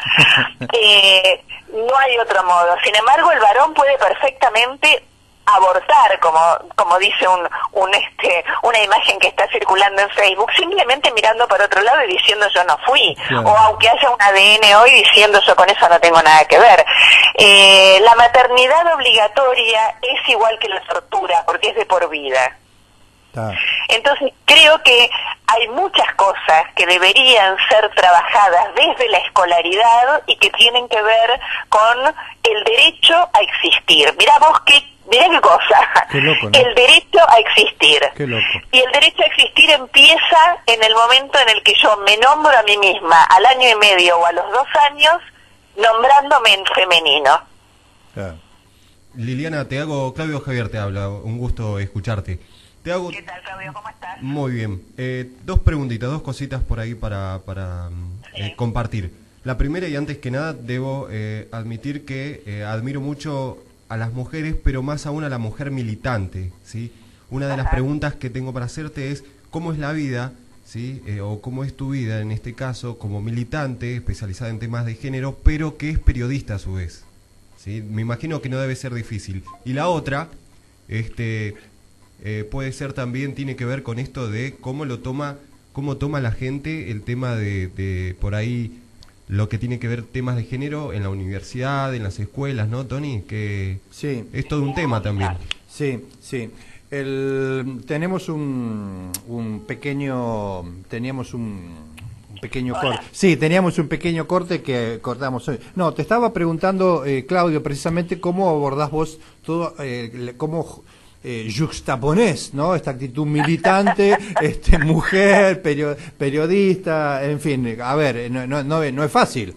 eh, no hay otro modo. Sin embargo, el varón puede perfectamente abortar, como como dice un, un este una imagen que está circulando en Facebook, simplemente mirando para otro lado y diciendo yo no fui, claro. O aunque haya un A D N hoy diciendo yo con eso no tengo nada que ver. Eh, la maternidad obligatoria es igual que la tortura, porque es de por vida. Ah. Entonces creo que hay muchas cosas que deberían ser trabajadas desde la escolaridad y que tienen que ver con el derecho a existir. Mirá vos qué Mirá qué cosa, qué loco, ¿no? El derecho a existir. Qué loco. Y el derecho a existir empieza en el momento en el que yo me nombro a mí misma, al año y medio o a los dos años, nombrándome en femenino. Claro. Liliana, te hago, Claudio Javier te habla, un gusto escucharte. Te hago... ¿Qué tal, Claudio? ¿Cómo estás? Muy bien. Eh, dos preguntitas, dos cositas por ahí para, para sí. eh, compartir. La primera, y antes que nada, debo eh, admitir que eh, admiro mucho a las mujeres, pero más aún a la mujer militante, ¿sí? Una de Ajá. las preguntas que tengo para hacerte es, ¿cómo es la vida, ¿sí? Eh, o cómo es tu vida, en este caso, como militante, especializada en temas de género, pero que es periodista a su vez? ¿Sí? Me imagino que no debe ser difícil. Y la otra, este, eh, puede ser también, tiene que ver con esto de cómo lo toma, cómo toma la gente el tema de, de por ahí, lo que tiene que ver temas de género en la universidad, en las escuelas, ¿no, Tony? Que sí. Es todo un tema también. Sí, sí. El, tenemos un, un pequeño, teníamos un, un pequeño corte. Sí, teníamos un pequeño corte que cortamos hoy. No, te estaba preguntando, eh, Claudio, precisamente cómo abordás vos todo, eh, cómo Eh, juxtaponés, ¿no? Esta actitud militante, este, mujer, perio, periodista, en fin, a ver, no, no, no, no es fácil.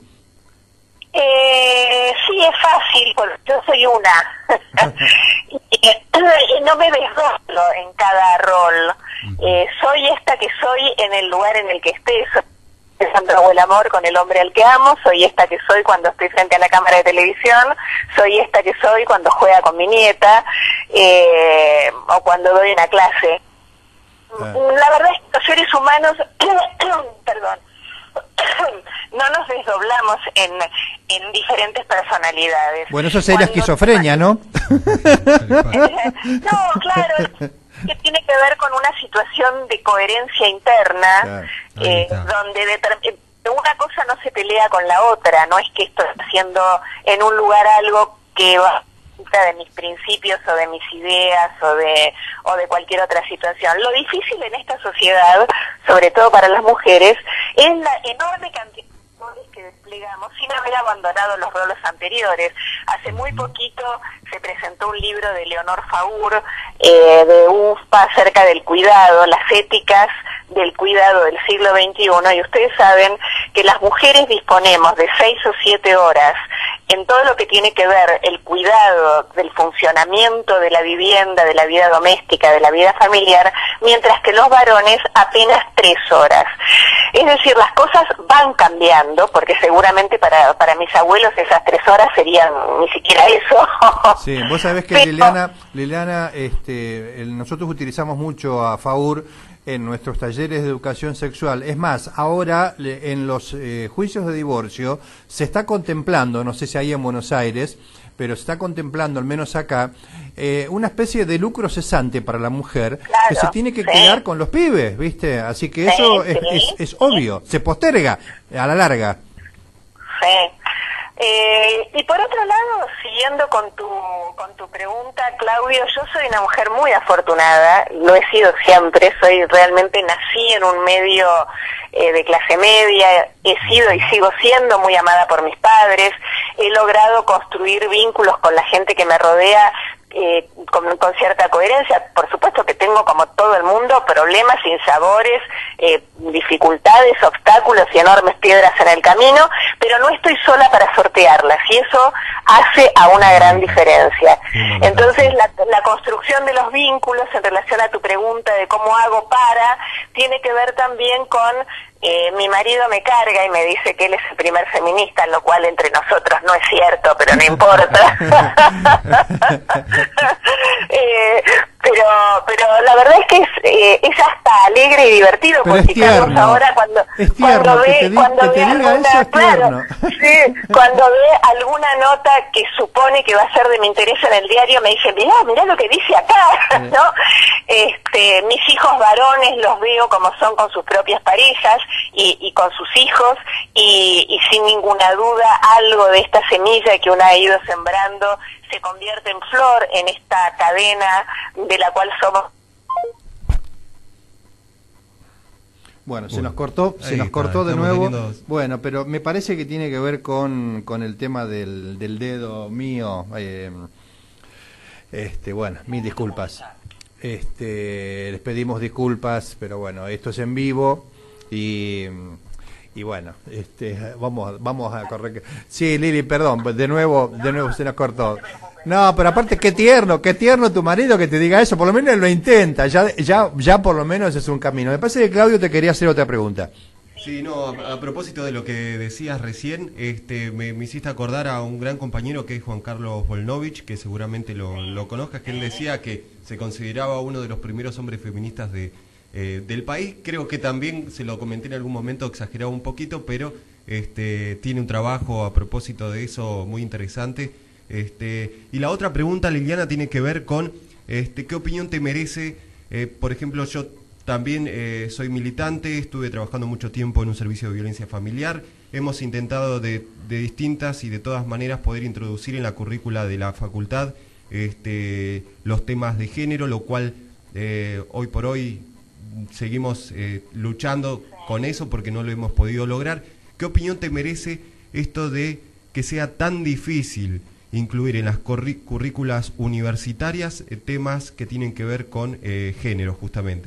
Eh, sí, es fácil, porque yo soy una. y no me desdoblo en cada rol. Eh, soy esta que soy en el lugar en el que esté. Soy empezando el amor con el hombre al que amo, soy esta que soy cuando estoy frente a la cámara de televisión, soy esta que soy cuando juega con mi nieta, eh, o cuando doy una clase. Ah. La verdad es que los seres humanos, perdón, no nos desdoblamos en, en diferentes personalidades. Bueno, eso sería cuando... esquizofrenia, ¿no? No, claro, que tiene que ver con una situación de coherencia interna, Claro. eh, donde determ- una cosa no se pelea con la otra, no es que estoy haciendo en un lugar algo que va de mis principios o de mis ideas o de o de cualquier otra situación. Lo difícil en esta sociedad, sobre todo para las mujeres, es la enorme cantidad de roles que desplegamos sin haber abandonado los roles anteriores. Hace muy poquito se presentó un libro de Leonor Faur, eh, de U F P A, acerca del cuidado, las éticas del cuidado del siglo veintiuno, y ustedes saben que las mujeres disponemos de seis o siete horas en todo lo que tiene que ver el cuidado del funcionamiento de la vivienda, de la vida doméstica, de la vida familiar, mientras que los varones apenas tres horas. Es decir, las cosas van cambiando, porque seguramente para, para mis abuelos esas tres horas serían ni siquiera eso. Sí, vos sabés que Pero, Liliana, Liliana este, el- nosotros utilizamos mucho a Faur en nuestros talleres de educación sexual. Es más, ahora le- en los eh, juicios de divorcio se está contemplando, no sé si hay en Buenos Aires, pero se está contemplando, al menos acá, eh, una especie de lucro cesante para la mujer, Claro, que se tiene que sí. quedar con los pibes, ¿viste? Así que Sí, eso es, sí, es, es sí. obvio, se posterga a la larga. Sí. Eh, y por otro lado, siguiendo con tu con tu pregunta, Claudio, yo soy una mujer muy afortunada, lo he sido siempre, soy realmente nací en un medio eh, de clase media, he sido y sigo siendo muy amada por mis padres, he logrado construir vínculos con la gente que me rodea eh, con, con cierta coherencia. Por supuesto que tengo, como todo el mundo, problemas, sinsabores, eh, dificultades, obstáculos y enormes piedras en el camino, pero no estoy sola para sortearlas, y eso hace a una gran diferencia. Entonces, la, la construcción de los vínculos, en relación a tu pregunta de cómo hago para, tiene que ver también con Eh, mi marido me carga y me dice que él es el primer feminista, lo cual entre nosotros no es cierto, pero no importa. eh, pero pero la verdad es que es, eh, es hasta alegre y divertido, Pero porque es tierno, Carlos ahora cuando, es tierno, cuando que ve, te di- cuando que te ve diga alguna, eso es claro, tierno. sí, cuando ve alguna nota que supone que va a ser de mi interés en el diario, me dice, mirá, mirá lo que dice acá, ¿no? Este, mis hijos varones los veo como son con sus propias parejas y, y con sus hijos, y, y sin ninguna duda algo de esta semilla que uno ha ido sembrando se convierte en flor en esta cadena de la cual somos. Bueno, se Uy, nos cortó, se ahí nos está, cortó de estamos nuevo. teniendo- Bueno, pero me parece que tiene que ver con, con el tema del, del dedo mío. Eh, este, bueno, mil disculpas. Este, les pedimos disculpas, pero bueno, esto es en vivo y, y bueno, este, vamos, vamos a correr. Sí, Lili, perdón, de nuevo, de nuevo se nos cortó. No, pero aparte qué tierno, qué tierno tu marido que te diga eso, por lo menos él lo intenta, ya, ya, ya por lo menos es un camino. Me parece que Claudio te quería hacer otra pregunta. Sí, no, a, a propósito de lo que decías recién, este, me, me hiciste acordar a un gran compañero que es Juan Carlos Volnovich, que seguramente lo, lo conozcas, que él decía que se consideraba uno de los primeros hombres feministas de, eh, del país. Creo que también, se lo comenté en algún momento, exageraba un poquito, pero este, tiene un trabajo a propósito de eso muy interesante. Este, y la otra pregunta, Liliana, tiene que ver con este, qué opinión te merece, eh, por ejemplo, yo también eh, soy militante, estuve trabajando mucho tiempo en un servicio de violencia familiar, hemos intentado de, de distintas y de todas maneras poder introducir en la currícula de la facultad este, los temas de género, lo cual eh, hoy por hoy seguimos eh, luchando con eso porque no lo hemos podido lograr. ¿Qué opinión te merece esto de que sea tan difícil incluir en las currículas universitarias eh, temas que tienen que ver con eh, género, justamente?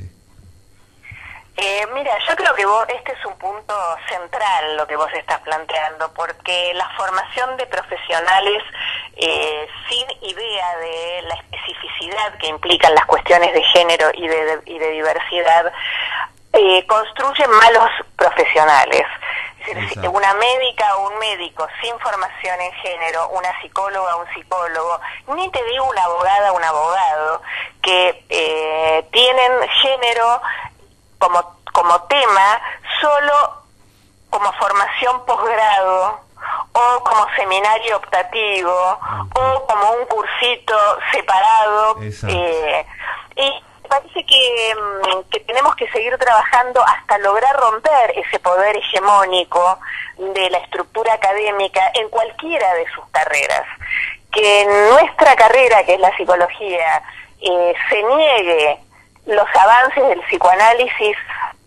Eh, mira, yo creo que vos, este es un punto central lo que vos estás planteando, porque la formación de profesionales eh, sin idea de la especificidad que implican las cuestiones de género y de, de, y de diversidad eh, construyen malos profesionales. Es decir, una médica o un médico sin formación en género, una psicóloga o un psicólogo, ni te digo una abogada o un abogado, que eh, tienen género como, como tema solo como formación posgrado o como seminario optativo o como un cursito separado. Eh, y me parece que, que tenemos que seguir trabajando hasta lograr romper ese poder hegemónico de la estructura académica en cualquiera de sus carreras. Que en nuestra carrera, que es la psicología, eh, se niegue los avances del psicoanálisis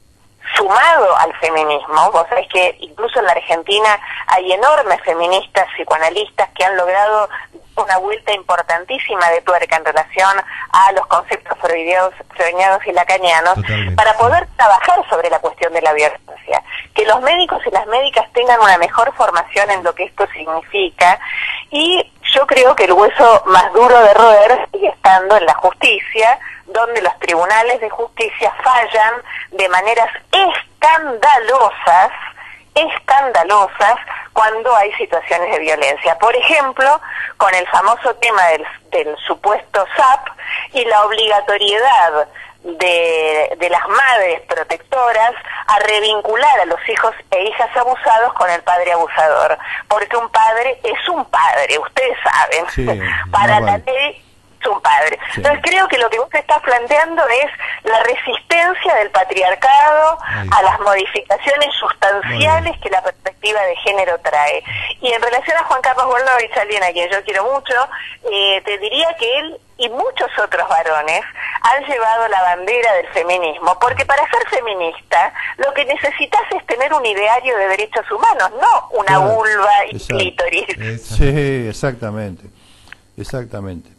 sumado al feminismo. Vos sabés que incluso en la Argentina hay enormes feministas psicoanalistas que han logrado una vuelta importantísima de tuerca en relación a los conceptos freudianos, freudianos y lacanianos. Totalmente. Para poder trabajar sobre la cuestión de la violencia. Que los médicos y las médicas tengan una mejor formación en lo que esto significa, y yo creo que el hueso más duro de roer sigue estando en la justicia, donde los tribunales de justicia fallan de maneras escandalosas, escandalosas cuando hay situaciones de violencia. Por ejemplo, con el famoso tema del, del supuesto S A P y la obligatoriedad de, de las madres protectoras a revincular a los hijos e hijas abusados con el padre abusador. Porque un padre es un padre, ustedes saben. Sí, para no vale. La ley es un padre. Sí. Entonces creo que lo que vos estás planteando es la resistencia del patriarcado Ay. a las modificaciones sustanciales que la perspectiva de género trae. Y en relación a Juan Carlos Gollnovich, alguien a quien yo quiero mucho, eh, te diría que él y muchos otros varones han llevado la bandera del feminismo, porque para ser feminista lo que necesitas es tener un ideario de derechos humanos, no una claro. vulva y Exacto. clítoris. Sí, exactamente, exactamente.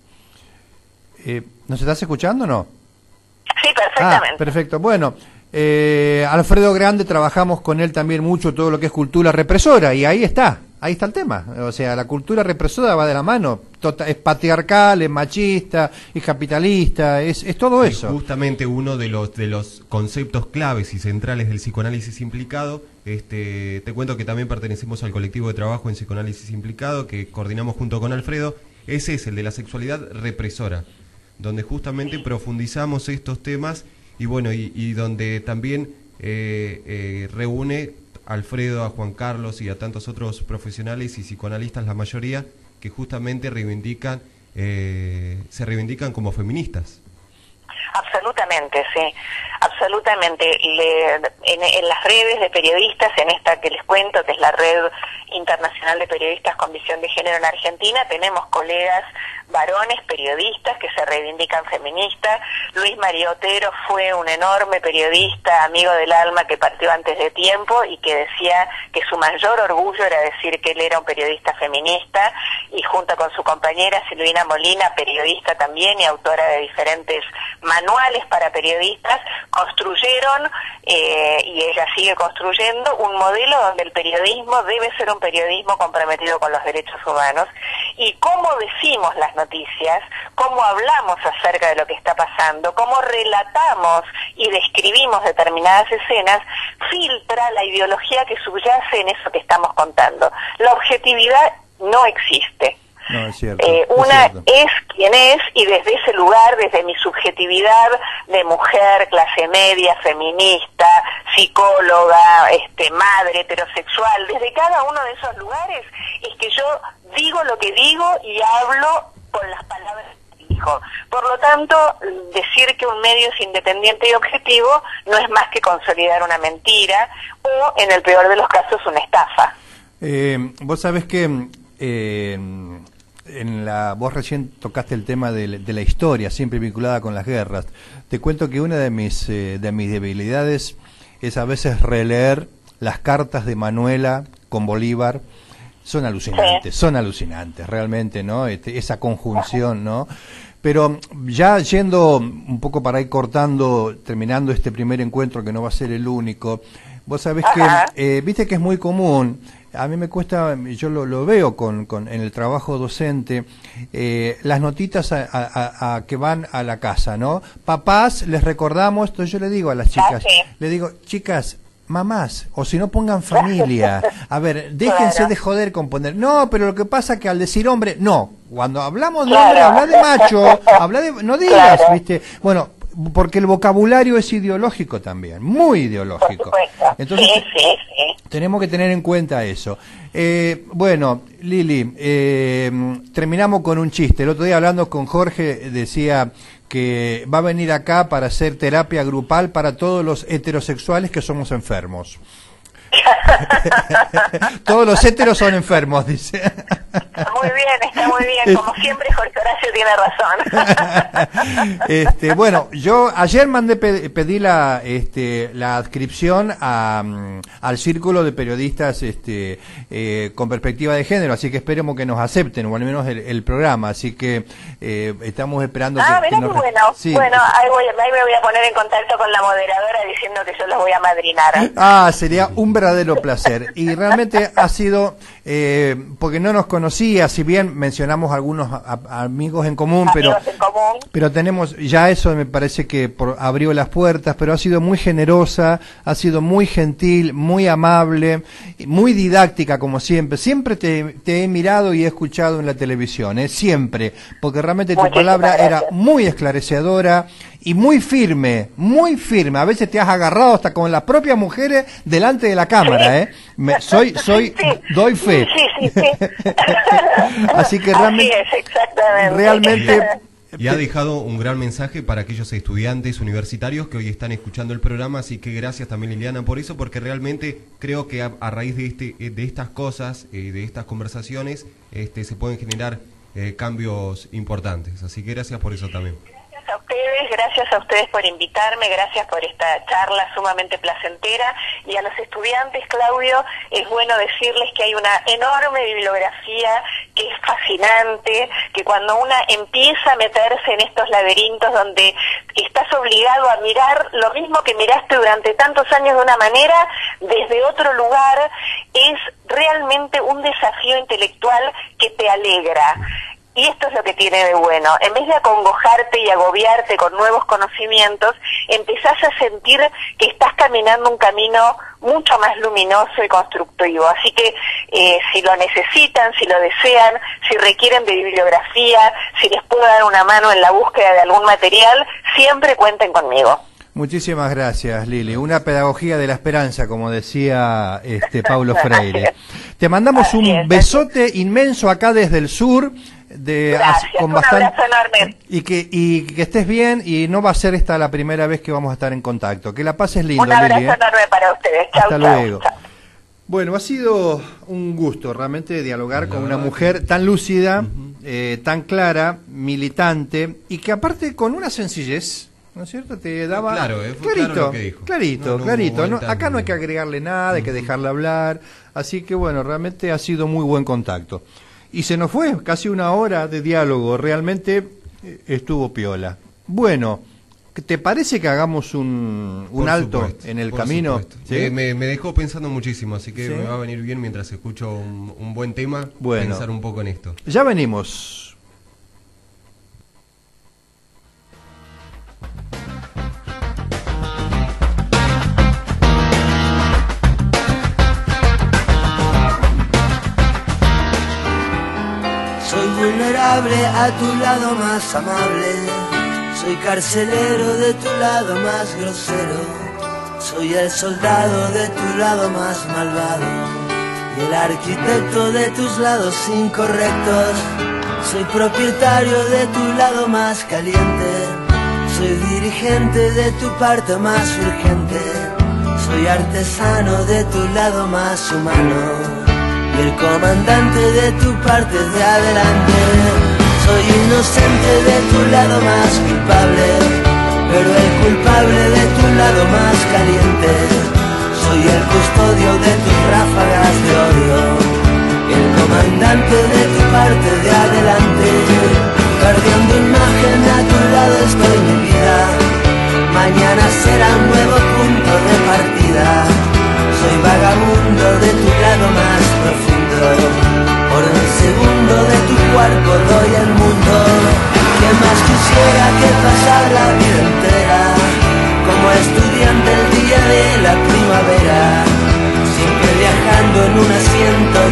Eh, ¿Nos estás escuchando o no? Sí, perfectamente. Ah, perfecto. Bueno, eh, Alfredo Grande, trabajamos con él también mucho todo lo que es cultura represora, y ahí está, ahí está el tema. O sea, la cultura represora va de la mano, tota, es patriarcal, es machista, es capitalista, es, es todo sí, eso. Justamente uno de los, de los conceptos claves y centrales del psicoanálisis implicado, este, te cuento que también pertenecemos al colectivo de trabajo en psicoanálisis implicado, que coordinamos junto con Alfredo, ese es el de la sexualidad represora, donde justamente profundizamos estos temas y bueno, y, y donde también eh, eh, reúne a Alfredo, a Juan Carlos y a tantos otros profesionales y psicoanalistas, la mayoría, que justamente reivindican, eh, se reivindican como feministas. Absolutamente, sí, absolutamente. Le, en, en las redes de periodistas, en esta que les cuento, que es la Red Internacional de Periodistas con Visión de Género en Argentina, tenemos colegas varones periodistas que se reivindican feministas. Luis María Otero fue un enorme periodista, amigo del alma, que partió antes de tiempo y que decía que su mayor orgullo era decir que él era un periodista feminista, y junto con su compañera Silvina Molina, periodista también y autora de diferentes manuales para periodistas, construyeron, eh, y ella sigue construyendo, un modelo donde el periodismo debe ser un periodismo comprometido con los derechos humanos, y cómo decimos las noticias, cómo hablamos acerca de lo que está pasando, cómo relatamos y describimos determinadas escenas, filtra la ideología que subyace en eso que estamos contando. La objetividad no existe. No, es cierto, eh, es una cierto. es quien es, y desde ese lugar, desde mi subjetividad de mujer, clase media, feminista, psicóloga, este, madre, heterosexual, desde cada uno de esos lugares es que yo digo lo que digo y hablo con las palabras que dijo. Por lo tanto, decir que un medio es independiente y objetivo no es más que consolidar una mentira o, en el peor de los casos, una estafa. Eh, vos sabés que eh, en la vos recién tocaste el tema de, de la historia, siempre vinculada con las guerras. Te cuento que una de mis, eh, de mis debilidades es a veces releer las cartas de Manuela con Bolívar. Son alucinantes, son alucinantes, realmente, ¿no? Este, esa conjunción, ¿no? Pero ya yendo un poco para ir cortando, terminando este primer encuentro, que no va a ser el único, vos sabés que, eh, viste que es muy común, a mí me cuesta, yo lo, lo veo con, con en el trabajo docente, eh, las notitas a, a, a que van a la casa, ¿no? Papás, les recordamos, esto yo le digo a las chicas, le digo, chicas, mamás, o si no pongan familia. A ver, déjense claro. de joder con poner. No, pero lo que pasa es que al decir hombre, no. Cuando hablamos de hombre, claro. habla de macho, habla de, no digas, claro. ¿viste? Bueno, porque el vocabulario es ideológico también, muy ideológico. Entonces, sí, sí, sí. Tenemos que tener en cuenta eso. Eh, bueno, Lili, eh, terminamos con un chiste. El otro día hablando con Jorge decía que va a venir acá para hacer terapia grupal para todos los heterosexuales que somos enfermos. Todos los heteros son enfermos, dice. Muy bien, está muy bien. Como siempre, Jorge Horacio tiene razón. Este, bueno, yo ayer mandé pedí la este, la adscripción a, al círculo de periodistas este, eh, con perspectiva de género, así que esperemos que nos acepten, o al menos el, el programa. Así que eh, estamos esperando. Ah, que, mira que nos... qué bueno. Sí. Bueno, ahí, voy, ahí me voy a poner en contacto con la moderadora diciendo que yo los voy a madrinar. Ah, sería un verdadero placer. Y realmente ha sido, eh, porque no nos conocía, si bien mencionamos algunos a, a amigos en común, amigos pero en común. pero tenemos, ya eso me parece que por, abrió las puertas, pero ha sido muy generosa, ha sido muy gentil, muy amable, muy didáctica como siempre. Siempre te, te he mirado y he escuchado en la televisión, ¿eh? Siempre, porque realmente tu Muchísimas palabra gracias. era muy esclarecedora y muy firme, muy firme. A veces te has agarrado hasta con las propias mujeres delante de la cámara, ¿eh? Me, soy, soy, Sí, doy fe. Sí, sí, sí. Así que realmente, Así es, exactamente. realmente. Y ha dejado un gran mensaje para aquellos estudiantes universitarios que hoy están escuchando el programa, así que gracias también, Liliana, por eso, porque realmente creo que a, a raíz de este de estas cosas, eh, de estas conversaciones, este, se pueden generar eh, cambios importantes, así que gracias por eso también. A ustedes, gracias a ustedes por invitarme, gracias por esta charla sumamente placentera, y a los estudiantes, Claudio, es bueno decirles que hay una enorme bibliografía que es fascinante, que cuando una empieza a meterse en estos laberintos donde estás obligado a mirar lo mismo que miraste durante tantos años de una manera, desde otro lugar, es realmente un desafío intelectual que te alegra. Y esto es lo que tiene de bueno. En vez de acongojarte y agobiarte con nuevos conocimientos, empezás a sentir que estás caminando un camino mucho más luminoso y constructivo. Así que eh, si lo necesitan, si lo desean, si requieren de bibliografía, si les puedo dar una mano en la búsqueda de algún material, siempre cuenten conmigo. Muchísimas gracias, Lili. Una pedagogía de la esperanza, como decía este Paulo Freire. Te mandamos un besote inmenso acá desde el sur. De, Gracias, con un bastante, abrazo enorme. Y que, y que estés bien, y no va a ser esta la primera vez que vamos a estar en contacto. Que la pases lindo, Un abrazo Lili, ¿eh? enorme para ustedes. Chau, Hasta chau, luego. chau. Bueno, ha sido un gusto realmente dialogar La con una verdad mujer tan lúcida, Uh-huh. eh, tan clara, militante, y que aparte con una sencillez, ¿no es cierto? Te daba Claro, eh, fue clarito, claro lo que dijo. clarito, No, no hubo clarito. ¿no? vueltas Acá no hay ni- que agregarle nada, hay que dejarla hablar. Así que bueno, realmente ha sido muy buen contacto. Y se nos fue casi una hora de diálogo, realmente eh, estuvo piola. Bueno, ¿te parece que hagamos un, un Por alto supuesto, en el por camino? supuesto. ¿Sí? Me, me- me dejó pensando muchísimo, así que ¿Sí? me va a venir bien mientras escucho un, un buen tema, Bueno. pensar un poco en esto. Ya venimos. Soy vulnerable a tu lado más amable, soy carcelero de tu lado más grosero, soy el soldado de tu lado más malvado y el arquitecto de tus lados incorrectos. Soy propietario de tu lado más caliente, soy dirigente de tu parte más urgente, soy artesano de tu lado más humano y el comandante de tu parte de adelante. Soy inocente de tu lado más culpable, pero el culpable de tu lado más caliente. Soy el custodio de tus ráfagas de odio, el comandante de tu parte de adelante. Perdiendo imagen, a tu lado estoy mi vida, mañana será un nuevo punto de partida. Soy vagabundo de tu lado más profundo, por un segundo de tu cuerpo doy el mundo. ¿Quién más quisiera que pasar la vida entera como estudiante el día de la primavera, siempre viajando en un asiento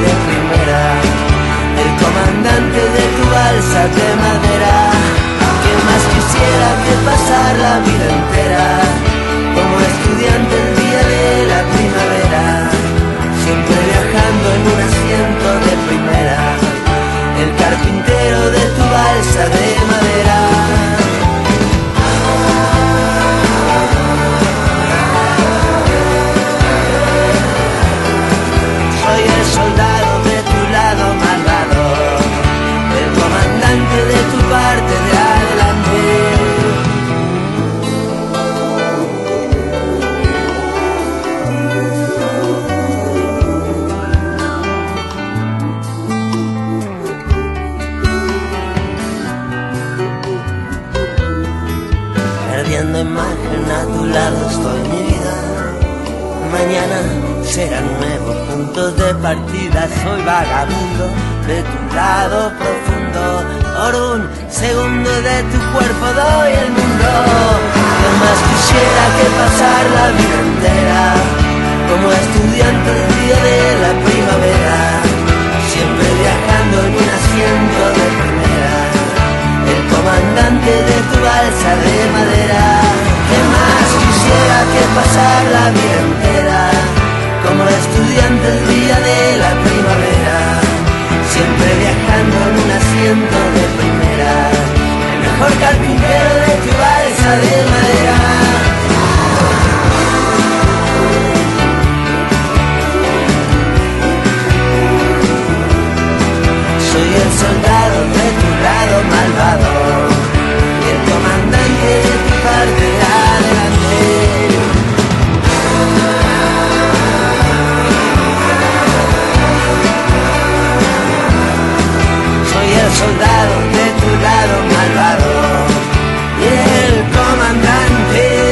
será nuevo, puntos de partida, soy vagabundo de tu lado profundo. Por un segundo de tu cuerpo doy el mundo. Yo más quisiera que pasar la vida entera como estudiante del día de la primavera, siempre viajando en un asiento de primera, el comandante de tu balsa de madera. Que más quisiera que pasar la vida entera como estudiante del día de la primavera, siempre viajando en un asiento de primera, el mejor carpintero de tu balsa de madera. Soy el soldado de tu lado malvado y el comandante de tu parte de adelante. Soy el soldado de tu lado malvado y el comandante.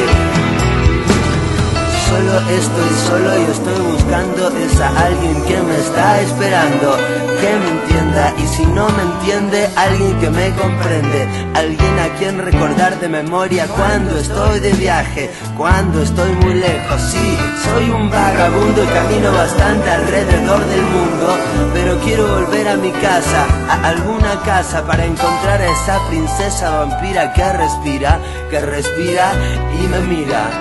Solo estoy solo y estoy buscando es a alguien que me está esperando, que me entienda, y si no me entiende, alguien que me comprende, alguien a quien recordar de memoria cuando estoy de viaje, cuando estoy muy lejos. Sí, soy un vagabundo y camino bastante alrededor del mundo, pero quiero volver a mi casa, a alguna casa, para encontrar a esa princesa vampira que respira, que respira y me mira.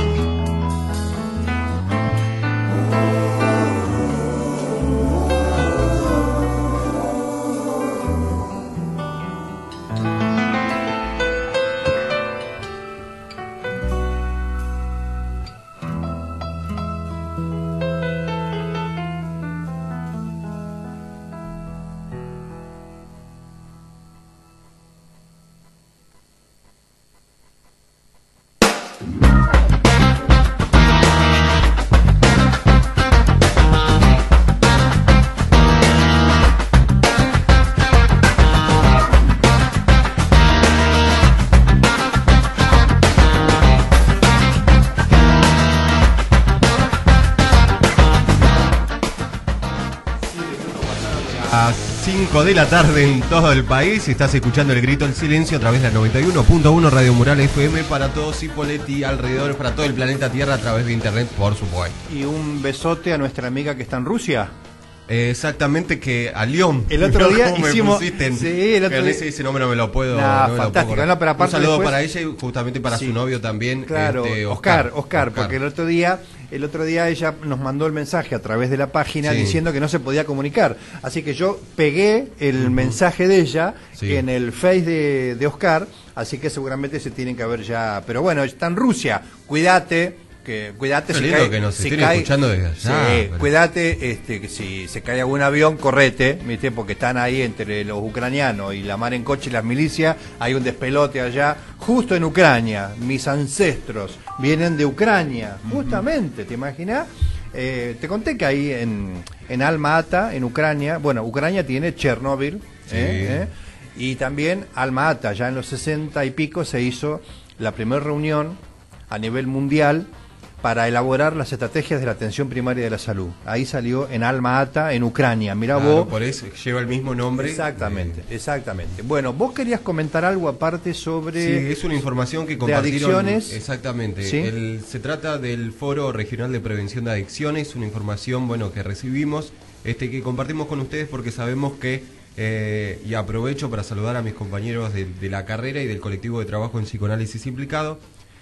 cinco de la tarde en todo el país. Estás escuchando El Grito del Silencio a través de la noventa y uno punto uno Radio Mural F M para todo Cipolletti, alrededor, para todo el planeta Tierra a través de internet, por supuesto. Y un besote a nuestra amiga que está en Rusia. Eh, exactamente, que a León. El otro día ¿Cómo hicimos... me pusiste en, sí, el otro en día... ese, ese nombre no me lo puedo... Nah, no me fantástico. Lo puedo No, pero aparte un saludo después... para ella y justamente para sí, su novio también. Claro, este, Oscar, Oscar, Oscar, Oscar, porque el otro día... El otro día ella nos mandó el mensaje a través de la página, sí, diciendo que no se podía comunicar. Así que yo pegué el uh-huh. mensaje de ella, sí, en el Face de, de Oscar, así que seguramente se tienen que haber ya... Pero bueno, está en Rusia, cuídate, que cuídate si cae, que nos si estén cae, escuchando desde allá. Sí, pero... cuídate, este, que si se cae algún avión, correte, ¿viste? Porque están ahí entre los ucranianos y la mar en coche y las milicias, hay un despelote allá, justo en Ucrania. Mis ancestros vienen de Ucrania, justamente, ¿te imaginas? Eh, te conté que ahí en, en Alma-Ata, en Ucrania, bueno, Ucrania tiene Chernóbil, sí, ¿eh? ¿eh? Y también Alma-Ata, ya en los sesenta y pico se hizo la primera reunión a nivel mundial para elaborar las estrategias de la atención primaria de la salud. Ahí salió en Alma-Ata, en Ucrania. Mirá claro, vos. Por eso lleva el mismo nombre. Exactamente, eh... exactamente. Bueno, vos querías comentar algo aparte sobre... Sí, es una información que compartieron. De adicciones. Exactamente. ¿Sí? El, se trata del Foro Regional de Prevención de Adicciones, una información, bueno, que recibimos, este, que compartimos con ustedes porque sabemos que, eh, y aprovecho para saludar a mis compañeros de, de la carrera y del colectivo de trabajo en psicoanálisis implicado.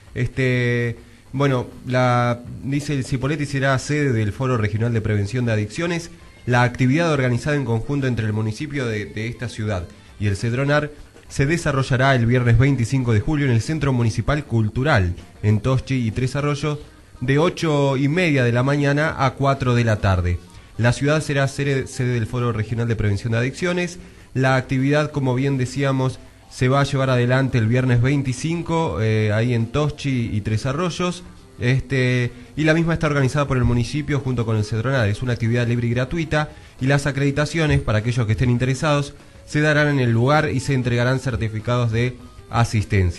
Este... Bueno, la, dice el Cipolletti será sede del Foro Regional de Prevención de Adicciones. La actividad organizada en conjunto entre el municipio de, de esta ciudad y el Cedronar se desarrollará el viernes veinticinco de julio en el Centro Municipal Cultural, en Toschi y Tres Arroyos, de ocho y media de la mañana a cuatro de la tarde. La ciudad será sede, sede del Foro Regional de Prevención de Adicciones. La actividad, como bien decíamos, se va a llevar adelante el viernes veinticinco, eh, ahí en Toschi y Tres Arroyos, este, y la misma está organizada por el municipio junto con el Cedronar. Es una actividad libre y gratuita, y las acreditaciones, para aquellos que estén interesados, se darán en el lugar y se entregarán certificados de asistencia.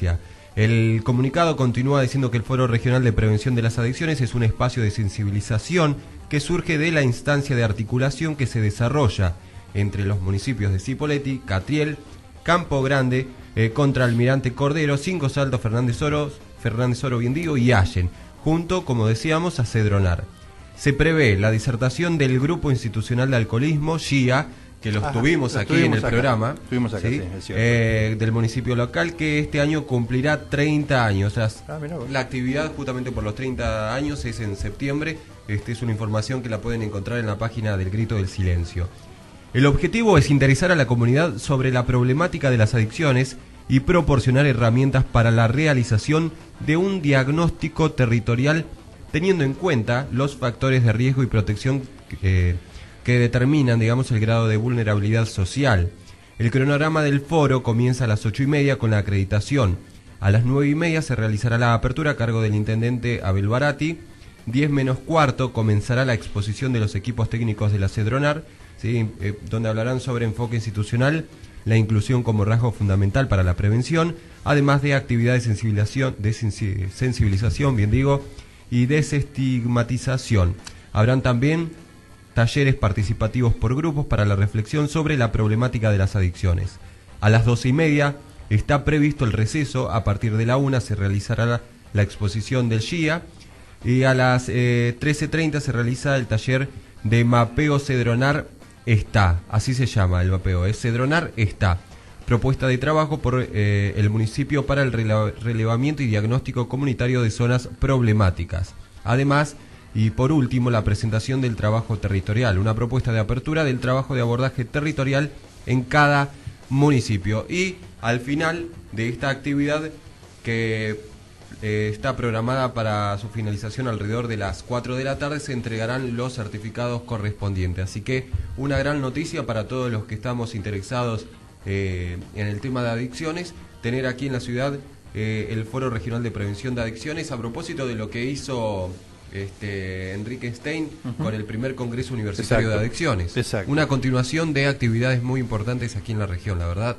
El comunicado continúa diciendo que el Foro Regional de Prevención de las Adicciones es un espacio de sensibilización que surge de la instancia de articulación que se desarrolla entre los municipios de Cipolletti, Catriel, Campo Grande, eh, contra Almirante Cordero, Cinco Saltos, Fernández Oro, Fernández Oro, bien digo, y Allen, junto, como decíamos, a Cedronar. Se prevé la disertación del Grupo Institucional de Alcoholismo, G I A, que los Ajá, tuvimos los aquí en el acá. programa, Estuvimos acá, ¿sí? sí, es cierto. eh, del municipio local, que este año cumplirá treinta años. O sea, Ah, mirá vos. la actividad justamente por los treinta años es en septiembre. Este es una información que la pueden encontrar en la página del Grito del Silencio. El objetivo es interesar a la comunidad sobre la problemática de las adicciones y proporcionar herramientas para la realización de un diagnóstico territorial teniendo en cuenta los factores de riesgo y protección eh, que determinan, digamos, el grado de vulnerabilidad social. El cronograma del foro comienza a las ocho y media con la acreditación. A las nueve y media se realizará la apertura a cargo del intendente Abel Barati. Diez menos cuarto comenzará la exposición de los equipos técnicos de la Cedronar, ¿sí? eh, donde hablarán sobre enfoque institucional, la inclusión como rasgo fundamental para la prevención, además de actividades de sensibilización, de sensibilización, bien digo, y desestigmatización. Habrán también talleres participativos por grupos para la reflexión sobre la problemática de las adicciones. A las doce y media está previsto el receso. A partir de la una se realizará la, la exposición del G I A y a las eh, trece treinta se realiza el taller de mapeo Cedronar está, así se llama el mapeo, es Cedronar está, propuesta de trabajo por eh, el municipio para el rele relevamiento y diagnóstico comunitario de zonas problemáticas. Además, y por último, la presentación del trabajo territorial, una propuesta de apertura del trabajo de abordaje territorial en cada municipio. Y al final de esta actividad, que eh, está programada para su finalización alrededor de las cuatro de la tarde, se entregarán los certificados correspondientes. Así que una gran noticia para todos los que estamos interesados eh, en el tema de adicciones, tener aquí en la ciudad eh, el Foro Regional de Prevención de Adicciones, a propósito de lo que hizo Este, Enrique Stein uh-huh. con el primer Congreso Universitario Exacto. de Adicciones. Exacto. Una continuación de actividades muy importantes aquí en la región, la verdad.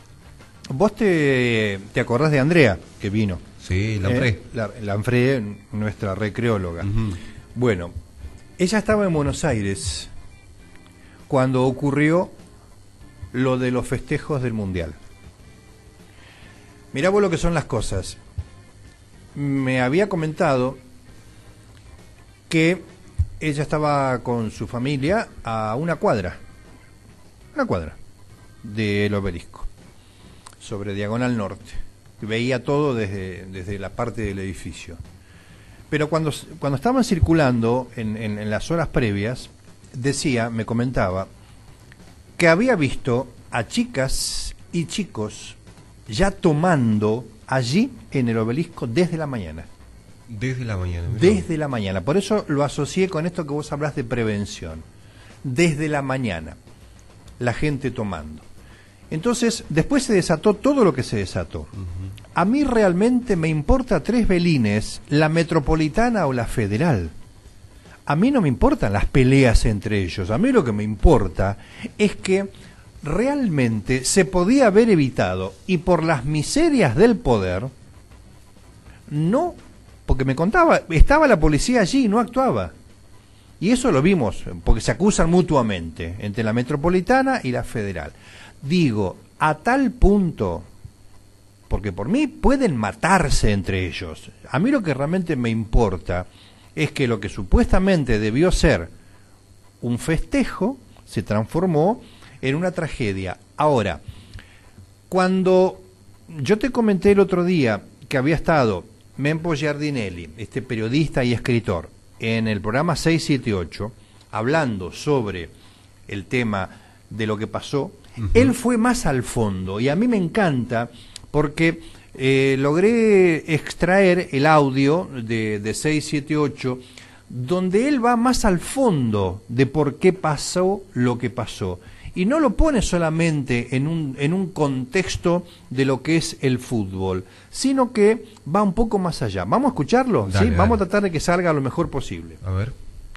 ¿Vos te, te acordás de Andrea, que vino? Sí, Lanfré. Eh, la, Lanfré, nuestra recreóloga. Uh-huh. Bueno, ella estaba en Buenos Aires cuando ocurrió lo de los festejos del Mundial. Mirá vos lo que son las cosas. Me había comentado que ella estaba con su familia a una cuadra, una cuadra del obelisco, sobre Diagonal Norte. Veía todo desde, desde la parte del edificio. Pero cuando, cuando estaban circulando en, en, en las horas previas, decía, me comentaba, que había visto a chicas y chicos ya tomando allí en el obelisco desde la mañana. Desde la mañana. Mirá. Desde la mañana. Por eso lo asocié con esto que vos hablás de prevención. Desde la mañana. La gente tomando. Entonces, después se desató todo lo que se desató. Uh-huh. A mí realmente me importa tres velines, la metropolitana o la federal. A mí no me importan las peleas entre ellos. A mí lo que me importa es que realmente se podía haber evitado, y por las miserias del poder, no. Porque me contaba, estaba la policía allí y no actuaba. Y eso lo vimos, porque se acusan mutuamente entre la metropolitana y la federal. Digo, a tal punto, porque por mí pueden matarse entre ellos. A mí lo que realmente me importa es que lo que supuestamente debió ser un festejo se transformó en una tragedia. Ahora, cuando yo te comenté el otro día que había estado Mempo Giardinelli, este periodista y escritor, en el programa seis siete ocho, hablando sobre el tema de lo que pasó, uh-huh. Él fue más al fondo, y a mí me encanta porque eh, logré extraer el audio de, de seis siete ocho, donde él va más al fondo de por qué pasó lo que pasó. Y no lo pone solamente en un, en un contexto de lo que es el fútbol, sino que va un poco más allá. ¿Vamos a escucharlo? Dale, ¿sí? dale. Vamos a tratar de que salga lo mejor posible. A ver.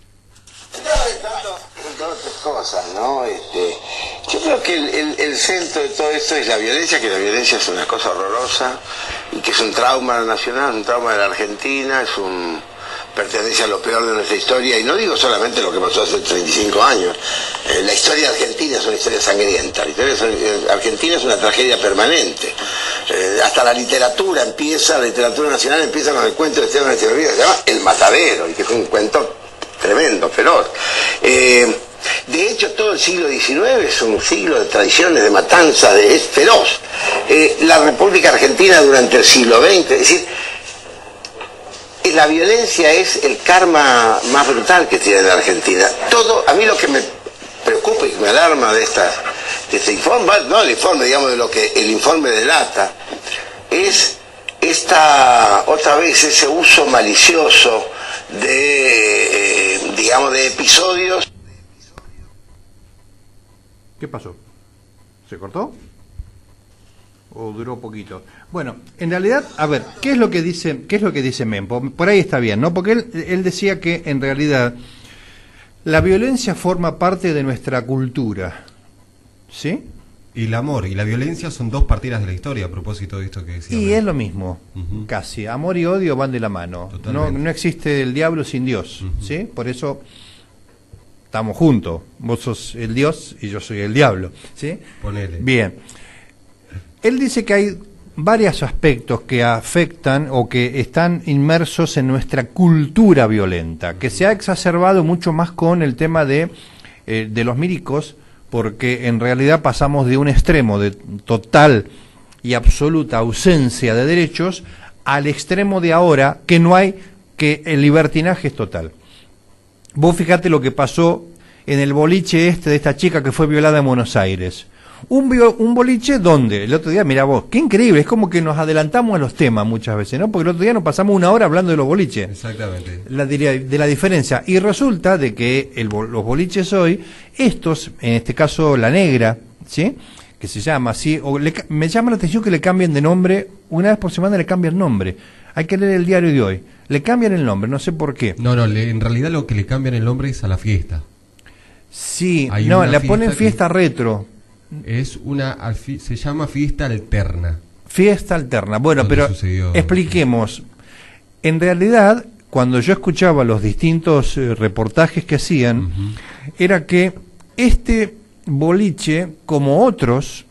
Entre otras cosas, ¿no? Este, yo creo que el, el, el centro de todo esto es la violencia, que la violencia es una cosa horrorosa, y que es un trauma nacional, un trauma de la Argentina, es un pertenece a lo peor de nuestra historia, y no digo solamente lo que pasó hace treinta y cinco años. Eh, la historia argentina es una historia sangrienta, la historia argentina es una tragedia permanente. Eh, hasta la literatura empieza, la literatura nacional empieza con el cuento de Esteban Echeverría, que se llama El Matadero, y que fue un cuento tremendo, feroz. Eh, de hecho, todo el siglo diecinueve es un siglo de tradiciones, de matanza, de, es feroz. Eh, la República Argentina durante el siglo veinte, es decir, la violencia es el karma más brutal que tiene la Argentina. Todo, a mí lo que me preocupa y me alarma de estas, de este informe, no el informe, digamos, de lo que el informe delata, es esta, otra vez, ese uso malicioso de, eh, digamos, de episodios. ¿Qué pasó? ¿Se cortó? ¿O duró poquito? Bueno, en realidad, a ver, ¿qué es lo que dice, qué es lo que dice Mempo? Por ahí está bien, ¿no? Porque él, él decía que en realidad la violencia forma parte de nuestra cultura, ¿sí? Y el amor y la violencia son dos partidas de la historia, a propósito de esto que decía. Y Mempo. es lo mismo, uh-huh. Casi. Amor y odio van de la mano. No, no existe el diablo sin Dios, uh-huh. ¿Sí? Por eso estamos juntos. Vos sos el Dios y yo soy el diablo, ¿sí? Ponele. Bien. Él dice que hay varios aspectos que afectan o que están inmersos en nuestra cultura violenta, que se ha exacerbado mucho más con el tema de, eh, de los milicos, porque en realidad pasamos de un extremo de total y absoluta ausencia de derechos al extremo de ahora, que no hay, que el libertinaje es total. Vos fíjate lo que pasó en el boliche este de esta chica que fue violada en Buenos Aires. Un, bio, un boliche donde, el otro día, mira vos, qué increíble, es como que nos adelantamos a los temas muchas veces, ¿no? Porque el otro día nos pasamos una hora hablando de los boliches. Exactamente. La, de, de la diferencia. Y resulta de que el, los boliches hoy, estos, en este caso La Negra, ¿sí? Que se llama así, o le, me llama la atención que le cambien de nombre, una vez por semana le cambian nombre. Hay que leer el diario de hoy. Le cambian el nombre, no sé por qué. No, no, le, en realidad lo que le cambian el nombre es a la fiesta. Sí, Hay no, le ponen fiesta que... retro. Es una, se llama fiesta alterna. Fiesta alterna. Bueno, pero sucedió? expliquemos. En realidad, cuando yo escuchaba los distintos eh, reportajes que hacían, uh-huh. era que este boliche, como otros,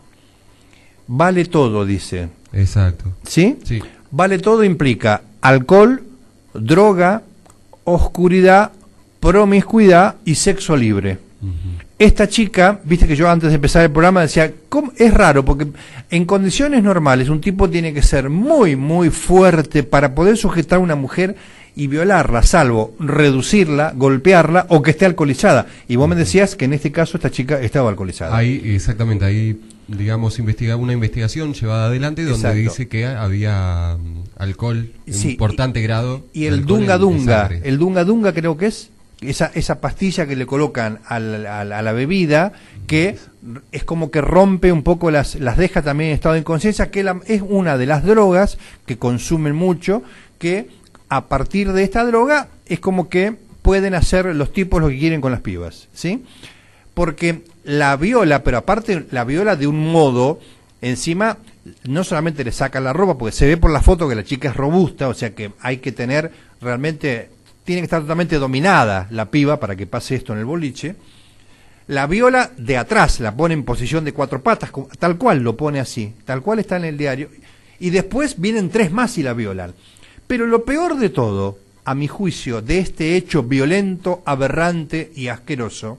vale todo, dice. Exacto. ¿Sí? Sí. Vale todo implica alcohol, droga, oscuridad, promiscuidad y sexo libre. Uh-huh. Esta chica, viste que yo antes de empezar el programa decía, ¿cómo? Es raro, porque en condiciones normales un tipo tiene que ser muy, muy fuerte para poder sujetar a una mujer y violarla, salvo reducirla, golpearla o que esté alcoholizada. Y vos me decías que en este caso esta chica estaba alcoholizada. Ahí, exactamente, ahí, digamos, investiga una investigación llevada adelante donde Exacto. dice que había um, alcohol en sí, un importante y, grado. Y el dunga dunga, el dunga dunga creo que es esa esa pastilla que le colocan a la, a la, a la bebida, que es como que rompe un poco las, las deja también en estado de inconsciencia, que la, es una de las drogas que consumen mucho, que a partir de esta droga es como que pueden hacer los tipos lo que quieren con las pibas, ¿sí? Porque la viola, pero aparte la viola de un modo, encima no solamente le saca la ropa, porque se ve por la foto que la chica es robusta, o sea que hay que tener realmente, tiene que estar totalmente dominada la piba para que pase esto en el boliche. La viola de atrás, la pone en posición de cuatro patas, tal cual lo pone así, tal cual está en el diario, y después vienen tres más y la violan. Pero lo peor de todo, a mi juicio, de este hecho violento, aberrante y asqueroso,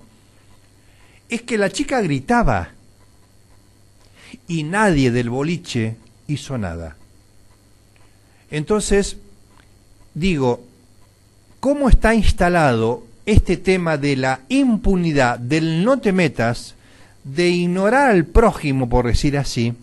es que la chica gritaba y nadie del boliche hizo nada. Entonces, digo, ¿cómo está instalado este tema de la impunidad, del no te metas, de ignorar al prójimo, por decir así,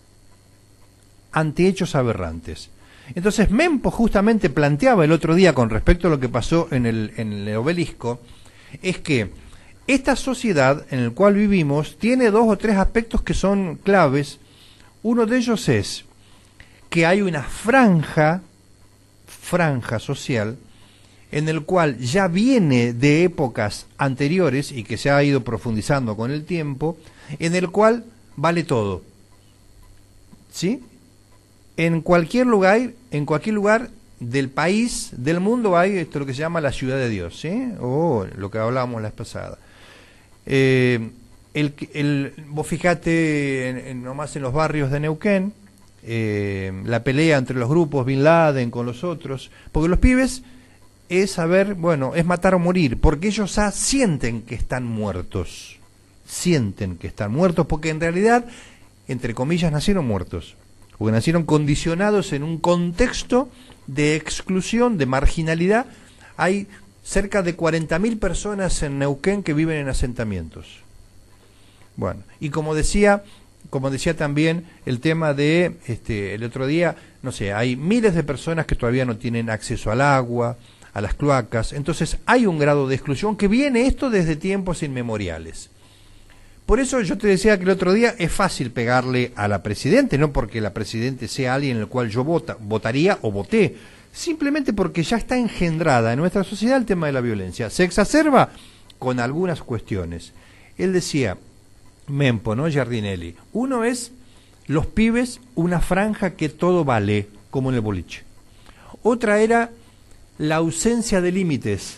ante hechos aberrantes? Entonces Mempo justamente planteaba el otro día con respecto a lo que pasó en el, en el obelisco, es que esta sociedad en la cual vivimos tiene dos o tres aspectos que son claves. Uno de ellos es que hay una franja, franja social, en el cual ya viene de épocas anteriores y que se ha ido profundizando con el tiempo, en el cual vale todo, ¿sí? en cualquier lugar, en cualquier lugar del país, del mundo, hay esto lo que se llama la ciudad de Dios, ¿sí? O lo que hablábamos la vez pasada. Eh, el, el, vos fijate en, en, nomás en los barrios de Neuquén, eh, la pelea entre los grupos, Bin Laden con los otros, porque los pibes es saber, bueno, es matar o morir, porque ellos ah, sienten que están muertos, sienten que están muertos, porque en realidad, entre comillas, nacieron muertos, porque nacieron condicionados en un contexto de exclusión, de marginalidad. Hay cerca de cuarenta mil personas en Neuquén que viven en asentamientos. Bueno, y como decía, como decía también el tema de, este, el otro día, no sé, hay miles de personas que todavía no tienen acceso al agua, a las cloacas, entonces hay un grado de exclusión que viene esto desde tiempos inmemoriales. Por eso yo te decía que el otro día es fácil pegarle a la Presidente, no porque la Presidente sea alguien en el cual yo vota, votaría o voté, simplemente porque ya está engendrada en nuestra sociedad el tema de la violencia. Se exacerba con algunas cuestiones. Él decía, Mempo, ¿no? Giardinelli, uno es los pibes, una franja que todo vale, como en el boliche. Otra era la ausencia de límites.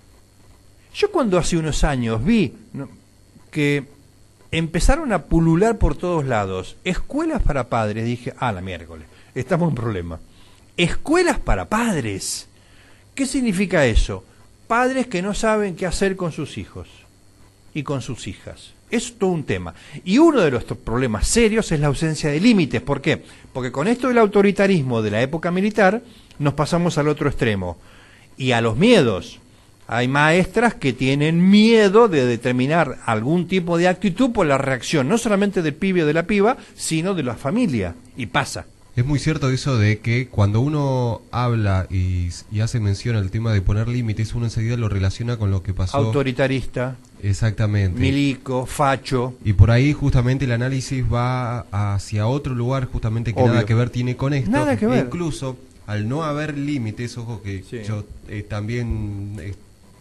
Yo cuando hace unos años vi, ¿no?, que empezaron a pulular por todos lados escuelas para padres, dije, ah, la miércoles, estamos en problema. Escuelas para padres. ¿Qué significa eso? Padres que no saben qué hacer con sus hijos y con sus hijas. Es todo un tema. Y uno de los problemas serios es la ausencia de límites. ¿Por qué? Porque con esto del autoritarismo de la época militar nos pasamos al otro extremo. Y a los miedos. Hay maestras que tienen miedo de determinar algún tipo de actitud por la reacción, no solamente del pibe o de la piba, sino de la familia. Y pasa. Es muy cierto eso de que cuando uno habla y, y hace mención al tema de poner límites, uno enseguida lo relaciona con lo que pasó. Autoritarista. Exactamente. Milico, facho. Y por ahí justamente el análisis va hacia otro lugar, justamente que Obvio. Nada que ver tiene con esto. Nada que ver. E incluso, al no haber límites, ojo que Sí. yo eh, también eh,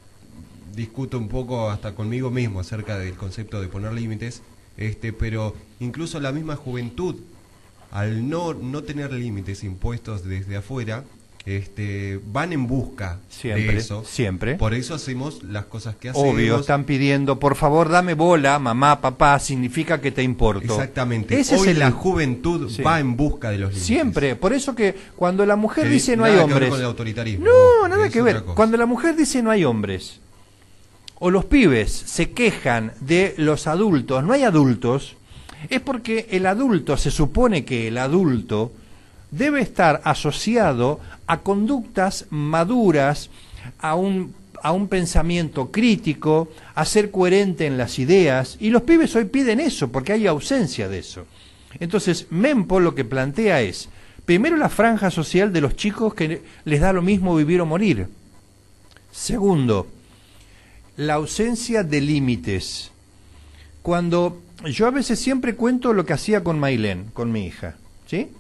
discuto un poco hasta conmigo mismo acerca del concepto de poner límites, este, pero incluso la misma juventud, al no, no tener límites impuestos desde afuera, este, van en busca Siempre, de eso. siempre. Por eso hacemos las cosas que hacemos. Obvio, están pidiendo, por favor, dame bola, mamá, papá, significa que te importo. Exactamente. Ese Hoy es el... la juventud Sí. va en busca de los límites. Siempre, por eso que cuando la mujer Que dice no hay nada que ver hombres... con el autoritarismo. No, Ojo, nada es que otra ver. cosa. Cuando la mujer dice no hay hombres, o los pibes se quejan de los adultos, no hay adultos, es porque el adulto, se supone que el adulto debe estar asociado a conductas maduras, a un, a un pensamiento crítico, a ser coherente en las ideas, y los pibes hoy piden eso, porque hay ausencia de eso. Entonces, Mempo lo que plantea es, primero la franja social de los chicos que les da lo mismo vivir o morir. Segundo, la ausencia de límites. Cuando yo a veces siempre cuento lo que hacía con Mailén, con mi hija, ¿sí?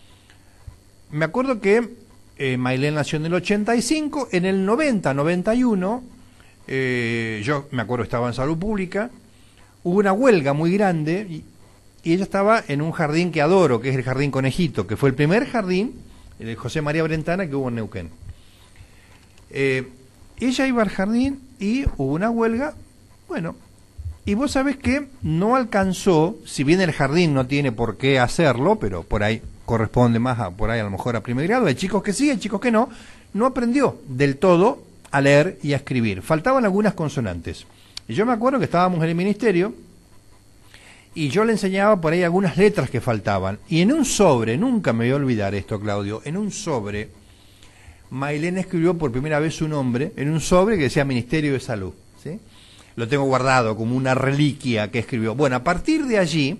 Me acuerdo que eh, Mailén nació en el ochenta y cinco, en el noventa, noventa y uno, eh, yo me acuerdo estaba en salud pública, hubo una huelga muy grande y, y ella estaba en un jardín que adoro, que es el Jardín Conejito, que fue el primer jardín, el de José María Brentana, que hubo en Neuquén. Eh, ella iba al jardín y hubo una huelga, bueno, y vos sabés que no alcanzó, si bien el jardín no tiene por qué hacerlo, pero por ahí corresponde más a, por ahí a lo mejor a primer grado, hay chicos que sí, hay chicos que no, no aprendió del todo a leer y a escribir, faltaban algunas consonantes. Y yo me acuerdo que estábamos en el ministerio y yo le enseñaba por ahí algunas letras que faltaban, y en un sobre, nunca me voy a olvidar esto, Claudio, en un sobre, Mailén escribió por primera vez su nombre, en un sobre que decía Ministerio de Salud, ¿sí? Lo tengo guardado como una reliquia que escribió. Bueno, a partir de allí,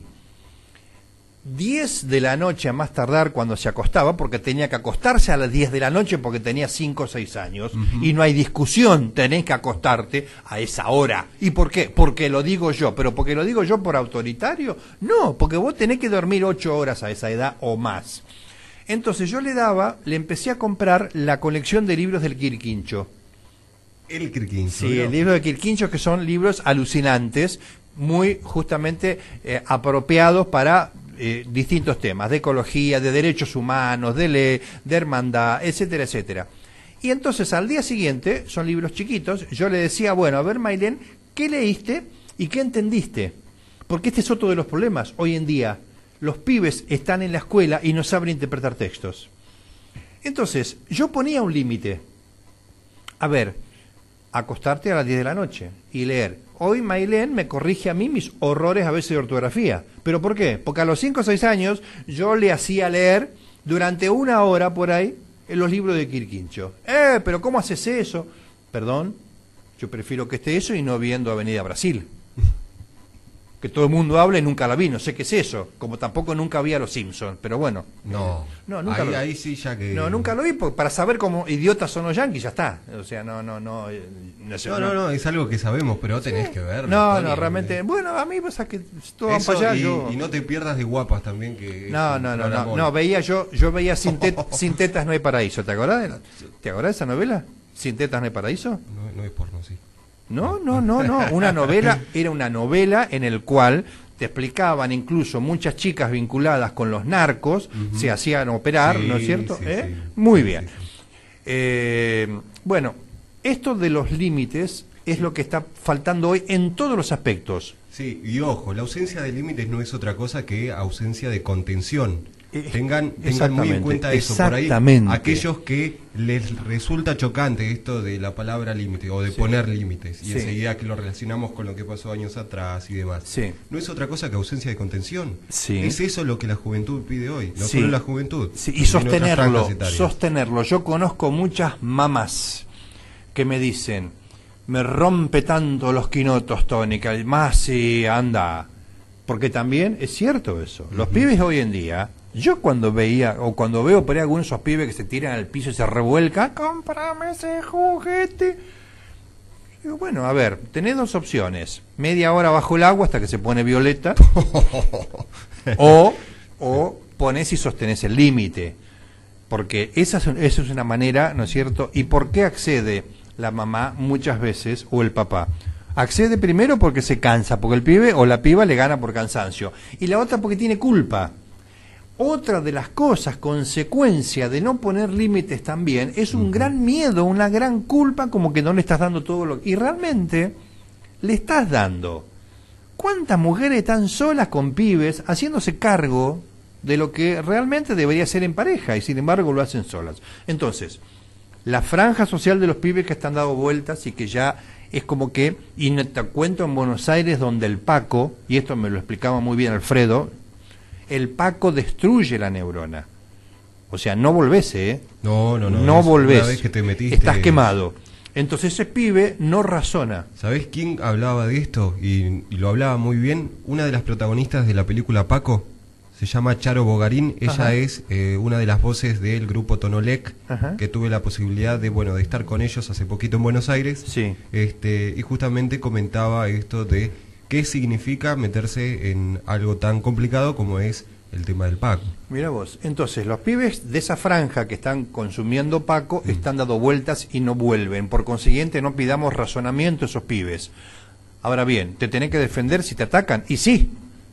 diez de la noche a más tardar cuando se acostaba, porque tenía que acostarse a las diez de la noche porque tenía cinco o seis años, uh-huh. Y no hay discusión, tenés que acostarte a esa hora. ¿Y por qué? Porque lo digo yo, pero porque lo digo yo por autoritario, no, porque vos tenés que dormir ocho horas a esa edad o más. Entonces yo le daba, le empecé a comprar la colección de libros del Quirquincho. El Quirquincho. Sí, el libro de Quirquincho, que son libros alucinantes, muy justamente eh, apropiados para eh, distintos temas, de ecología, de derechos humanos, de ley, de hermandad, etcétera, etcétera. Y entonces al día siguiente, son libros chiquitos, yo le decía, bueno, a ver, Maylén, ¿qué leíste y qué entendiste? Porque este es otro de los problemas. Hoy en día, los pibes están en la escuela y no saben interpretar textos. Entonces, yo ponía un límite. A ver, acostarte a las diez de la noche y leer. Hoy Maylén me corrige a mí mis horrores a veces de ortografía. ¿Pero por qué? Porque a los cinco o seis años yo le hacía leer durante una hora por ahí en los libros de Quirquincho. Eh, pero ¿cómo haces eso? Perdón, yo prefiero que esté eso y no viendo Avenida Brasil. Que todo el mundo habla y nunca la vi, no sé qué es eso. Como tampoco nunca vi a Los Simpsons, pero bueno. No, no nunca ahí, lo vi. ahí sí ya que... No, nunca lo vi, porque para saber cómo idiotas son los yanquis, ya está. O sea, no, no, no... No, sé, no, no, no, es algo que sabemos, pero tenés sí. que verlo. No, Tony, no, realmente... eh. Bueno, a mí pasa que todo va Eso, para allá, y, yo... y no te pierdas de Guapas también, que... No, es no, un no, no, programón. no, veía yo, yo veía Sin, tet, Sin tetas no hay paraíso, ¿te acordás de, la, ¿te acordás de esa novela? ¿Sin tetas no hay paraíso? No, no es porno, sí. No, no, no, no, una novela, era una novela en el cual te explicaban incluso muchas chicas vinculadas con los narcos, uh-huh. se hacían operar, sí, ¿no es cierto? Sí, ¿Eh? sí. Muy sí, bien. Sí, sí. Eh, bueno, esto de los límites es lo que está faltando hoy en todos los aspectos. Sí, y ojo, la ausencia de límites no es otra cosa que ausencia de contención. Eh, tengan tengan muy en cuenta eso. Por ahí, aquellos que les resulta chocante esto de la palabra límite o de sí. poner límites y sí. enseguida que lo relacionamos con lo que pasó años atrás y demás. Sí. No es otra cosa que ausencia de contención. Sí. Es eso lo que la juventud pide hoy, no sí. solo la juventud. Sí. Y sostenerlo, sostenerlo. Yo conozco muchas mamás que me dicen, me rompe tanto los quinotos, Tony, que más sí, anda. Porque también es cierto eso. Los uh-huh. pibes hoy en día... Yo cuando veía, o cuando veo por ahí algunos de esos pibes que se tiran al piso y se revuelcan, ¡cómprame ese juguete! Digo, bueno, a ver, tenés dos opciones. Media hora bajo el agua hasta que se pone violeta, o, o ponés y sostenés el límite. Porque esa es, esa es una manera, ¿no es cierto? ¿Y por qué accede la mamá muchas veces, o el papá? Accede primero porque se cansa, porque el pibe o la piba le gana por cansancio. Y la otra porque tiene culpa. Otra de las cosas, consecuencia de no poner límites también, es un gran miedo, una gran culpa, como que no le estás dando todo lo que... Y realmente le estás dando. ¿Cuántas mujeres están solas con pibes haciéndose cargo de lo que realmente debería ser en pareja y sin embargo lo hacen solas? Entonces, la franja social de los pibes que están dando vueltas y que ya es como que, y no te cuento en Buenos Aires donde el Paco, y esto me lo explicaba muy bien Alfredo, el Paco destruye la neurona. O sea, no volvés, ¿eh? No, no, no. No volvés. Una vez que te metiste... Estás quemado. Entonces ese pibe no razona. ¿Sabés quién hablaba de esto? Y, y lo hablaba muy bien. Una de las protagonistas de la película Paco se llama Charo Bogarín. Ella Ajá. es eh, una de las voces del grupo Tonolec, Ajá. que tuve la posibilidad de, bueno, de estar con ellos hace poquito en Buenos Aires. Sí. Este, y justamente comentaba esto de... ¿Qué significa meterse en algo tan complicado como es el tema del Paco? Mira vos, entonces los pibes de esa franja que están consumiendo Paco mm. están dando vueltas y no vuelven. Por consiguiente, no pidamos razonamiento a esos pibes. Ahora bien, ¿te tenés que defender si te atacan? Y sí,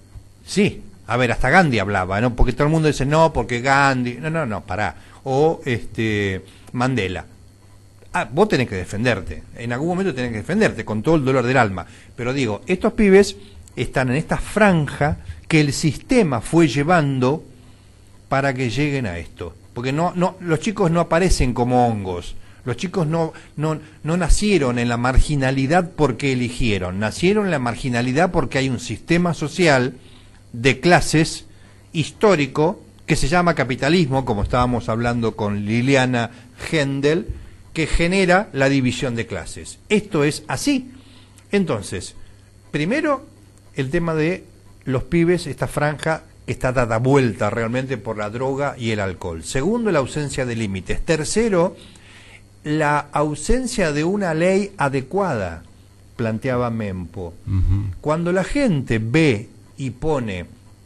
sí. A ver, hasta Gandhi hablaba, ¿no? Porque todo el mundo dice, no, porque Gandhi... No, no, no, pará. O este Mandela. Ah, vos tenés que defenderte, en algún momento tenés que defenderte, con todo el dolor del alma. Pero digo, estos pibes están en esta franja que el sistema fue llevando para que lleguen a esto. Porque no, no, los chicos no aparecen como hongos. Los chicos no, no, no nacieron en la marginalidad porque eligieron. Nacieron en la marginalidad porque hay un sistema social de clases histórico que se llama capitalismo, como estábamos hablando con Liliana Hendel, que genera la división de clases. Esto es así. Entonces, primero, el tema de los pibes, esta franja que está dada vuelta realmente por la droga y el alcohol. Segundo, la ausencia de límites. Tercero, la ausencia de una ley adecuada, planteaba Mempo. Uh-huh. Cuando la gente ve y pone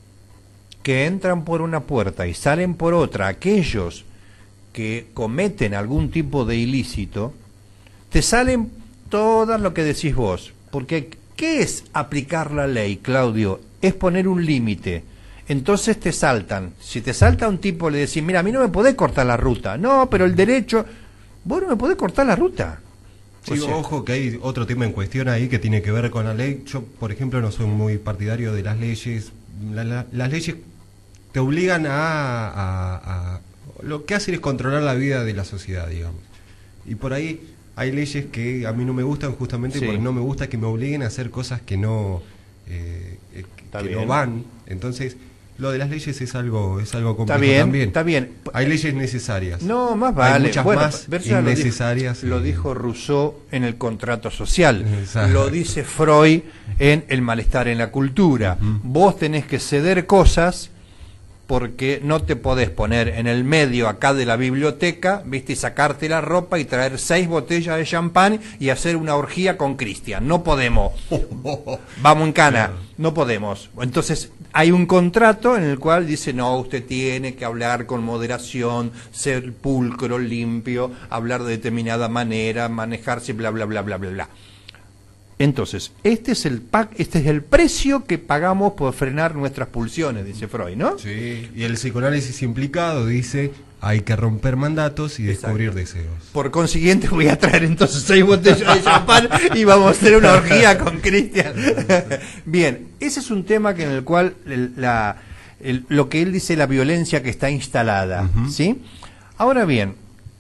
que entran por una puerta y salen por otra aquellos que cometen algún tipo de ilícito, te salen todas lo que decís vos. Porque, ¿qué es aplicar la ley, Claudio? Es poner un límite. Entonces te saltan. Si te salta un tipo, le decís, mira, a mí no me podés cortar la ruta. No, pero el derecho... Vos no me podés cortar la ruta. Sí, o sea, ojo que hay otro tema en cuestión ahí que tiene que ver con la ley. Yo, por ejemplo, no soy muy partidario de las leyes. La, la, las leyes te obligan a, a, a... Lo que hacen es controlar la vida de la sociedad, digamos. Y por ahí hay leyes que a mí no me gustan justamente sí. porque no me gusta que me obliguen a hacer cosas que no, eh, que no van. Entonces... Lo de las leyes es algo es algo complejo está bien, también. Está bien. Hay leyes necesarias. No, más vale. Hay muchas bueno, más innecesarias. Lo dijo, lo dijo Rousseau en El contrato social. Exacto. Lo dice Freud en El malestar en la cultura. Uh-huh. Vos tenés que ceder cosas porque no te podés poner en el medio acá de la biblioteca, viste, y sacarte la ropa y traer seis botellas de champán y hacer una orgía con Cristian. No podemos. Vamos en cana. No podemos. Entonces, hay un contrato en el cual dice, no, usted tiene que hablar con moderación, ser pulcro, limpio, hablar de determinada manera, manejarse, bla, bla, bla, bla, bla, bla. Entonces, este es el pack, este es el precio que pagamos por frenar nuestras pulsiones, dice Freud, ¿no? Sí, y el psicoanálisis implicado dice, hay que romper mandatos y descubrir Exacto. deseos. Por consiguiente, voy a traer entonces seis botellas de champán y vamos a hacer una orgía con Cristian. Bien, ese es un tema que en el cual el, la, el, lo que él dice, la violencia que está instalada, uh-huh. ¿sí? Ahora bien,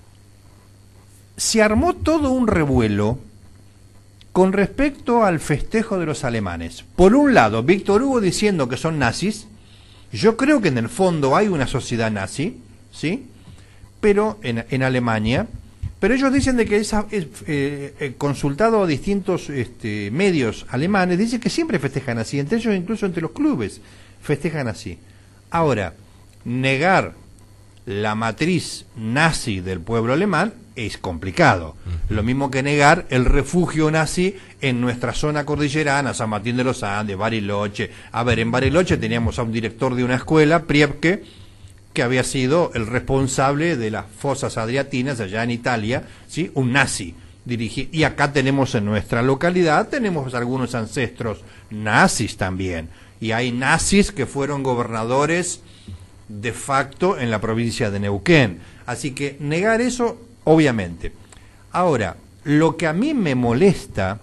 se armó todo un revuelo con respecto al festejo de los alemanes. Por un lado, Víctor Hugo diciendo que son nazis. Yo creo que en el fondo hay una sociedad nazi, ¿sí? Pero en, en Alemania. Pero ellos dicen de que esa, eh, eh, consultado a distintos este, medios alemanes, dicen que siempre festejan así, entre ellos incluso entre los clubes festejan así. Ahora, negar la matriz nazi del pueblo alemán es complicado. Uh-huh. Lo mismo que negar el refugio nazi en nuestra zona cordillerana, San Martín de los Andes, Bariloche. A ver, en Bariloche teníamos a un director de una escuela, Priebke, que había sido el responsable de las fosas adriatinas allá en Italia, ¿sí? Un nazi. Dirigi- y acá tenemos en nuestra localidad, tenemos algunos ancestros nazis también. Y hay nazis que fueron gobernadores de facto en la provincia de Neuquén. Así que negar eso, obviamente. Ahora, lo que a mí me molesta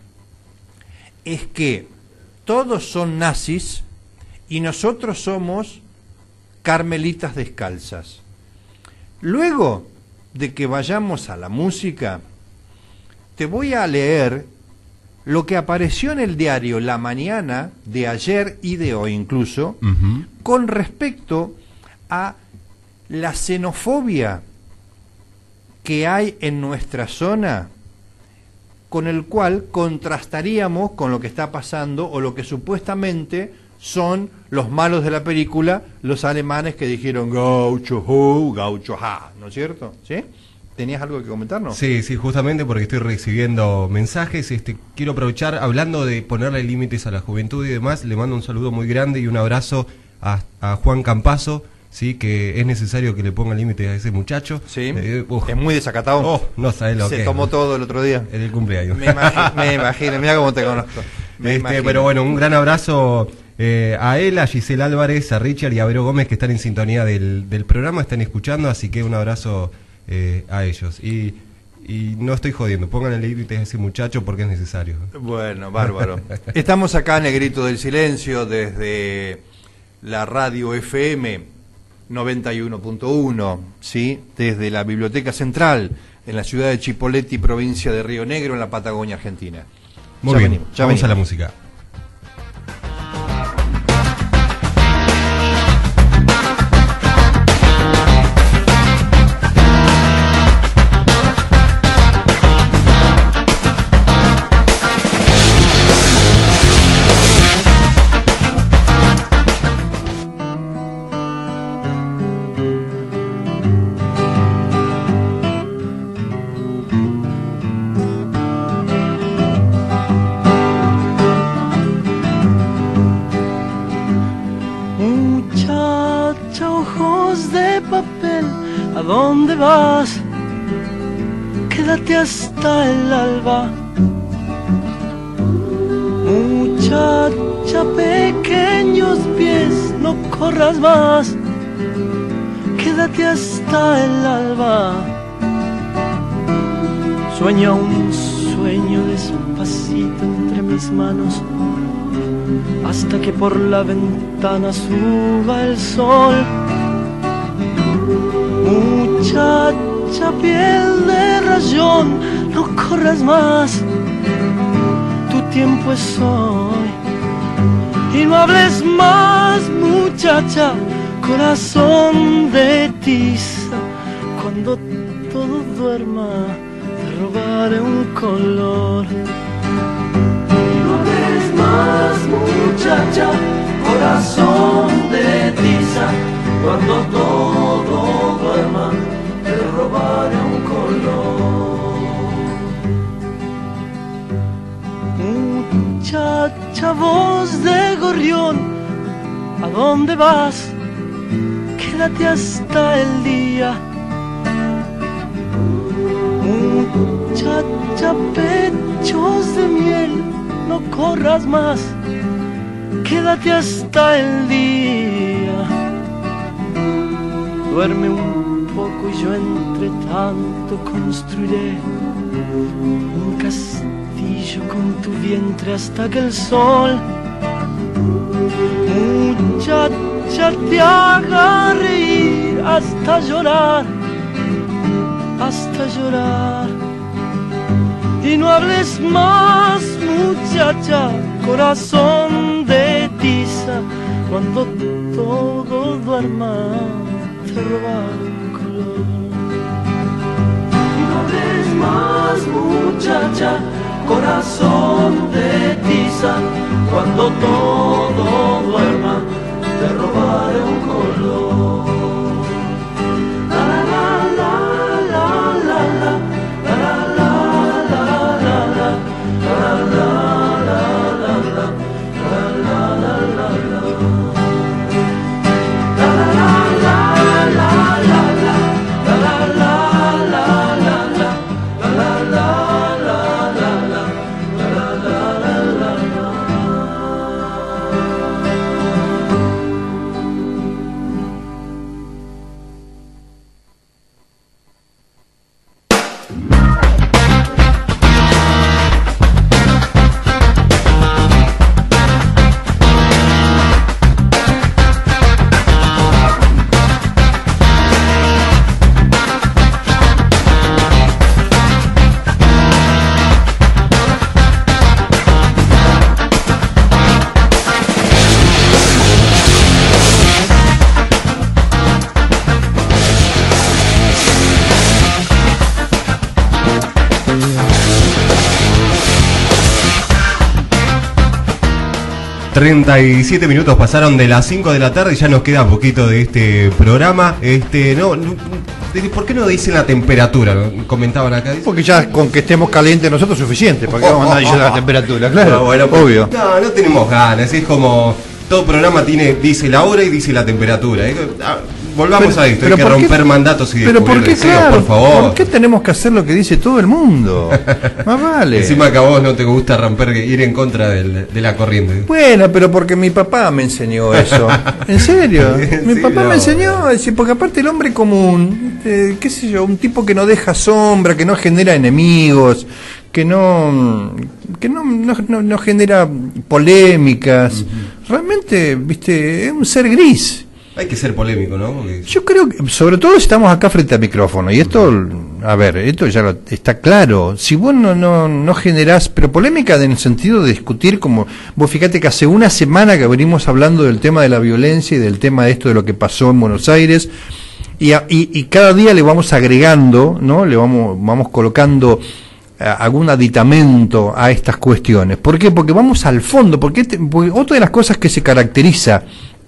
es que todos son nazis y nosotros somos carmelitas descalzas. Luego de que vayamos a la música, te voy a leer lo que apareció en el diario La Mañana de ayer y de hoy incluso, uh-huh. con respecto a la xenofobia que hay en nuestra zona, con el cual contrastaríamos con lo que está pasando o lo que supuestamente son los malos de la película, los alemanes que dijeron gaucho hu, gaucho ha, ¿no es cierto? ¿Sí? ¿Tenías algo que comentarnos? Sí, sí, justamente porque estoy recibiendo mensajes. Este, quiero aprovechar, hablando de ponerle límites a la juventud y demás, le mando un saludo muy grande y un abrazo a, a Juan Campazo, sí, que es necesario que le ponga límites a ese muchacho. Sí, eh, uh, es muy desacatado. Oh, no sabes lo Se que tomó es. todo el otro día. En el cumpleaños. Me imagino, me imagino, mira cómo te conozco. Me este, pero bueno, un gran abrazo eh, a él, a Giselle Álvarez, a Richard y a Vero Gómez, que están en sintonía del, del programa, están escuchando, así que un abrazo eh, a ellos. Y, y no estoy jodiendo, pongan el límite a ese muchacho porque es necesario. Bueno, bárbaro. Estamos acá en el Grito del Silencio desde la radio F M noventa y uno punto uno, ¿sí? Desde la Biblioteca Central en la ciudad de Chipoleti, provincia de Río Negro, en la Patagonia Argentina. Muy ya bien, venimos, ya vamos venimos. a la música. ¿A dónde vas? Quédate hasta el alba. Muchacha, pequeños pies no corras más, quédate hasta el alba. Sueña un sueño despacito entre mis manos, hasta que por la ventana suba el sol. Muchacha piel de rayón, no corras más, tu tiempo es hoy. Y no hables más, muchacha, corazón de tiza, cuando todo duerma te robaré un color. Y no hables más, muchacha, corazón de tiza, cuando todo duerma te robaré un color. Muchacha, voz de gorrión, ¿a dónde vas? Quédate hasta el día. Muchacha, pechos de miel, no corras más, quédate hasta el día. Duerme un poco y yo entre tanto construiré un castillo con tu vientre hasta que el sol, muchacha, te haga reír hasta llorar, hasta llorar. Y no hables más, muchacha, corazón de tiza, cuando todo duerma te robaré un color. Y no hables más, muchacha, corazón de tiza, cuando todo duerma te robaré un color. La la la la la la la la la la la la la la treinta y siete minutos pasaron de las cinco de la tarde y ya nos queda poquito de este programa. Este, no, no ¿por qué no dicen la temperatura? Comentaban acá. Porque ya con que estemos calientes nosotros es suficiente. ¿Para qué vamos a andar diciendo la temperatura? Claro, no, bueno, pues, obvio. No, no tenemos ganas. Es como todo programa tiene dice la hora y dice la temperatura. Volvamos pero, a esto, hay que romper qué, mandatos y pero ¿por qué, deseos, claro, por favor. ¿Por qué tenemos que hacer lo que dice todo el mundo? Más vale. Encima que a vos no te gusta romper, ir en contra del, de la corriente. Bueno, pero porque mi papá me enseñó eso. ¿En serio? Mi sí, papá no. me enseñó, porque aparte el hombre común, eh, qué sé yo, un tipo que no deja sombra, que no genera enemigos, que no que no, no, no, no genera polémicas. Uh-huh. Realmente, viste, es un ser gris. Hay que ser polémico, ¿no? Porque... Yo creo que, sobre todo, estamos acá frente al micrófono. Y esto, a ver, esto ya lo, está claro. Si vos no, no, no generás, pero polémica en el sentido de discutir, como vos fíjate que hace una semana que venimos hablando del tema de la violencia y del tema de esto de lo que pasó en Buenos Aires, y, a, y, y cada día le vamos agregando, ¿no? Le vamos, vamos colocando algún aditamento a estas cuestiones. ¿Por qué? Porque vamos al fondo, porque, te, porque otra de las cosas que se caracteriza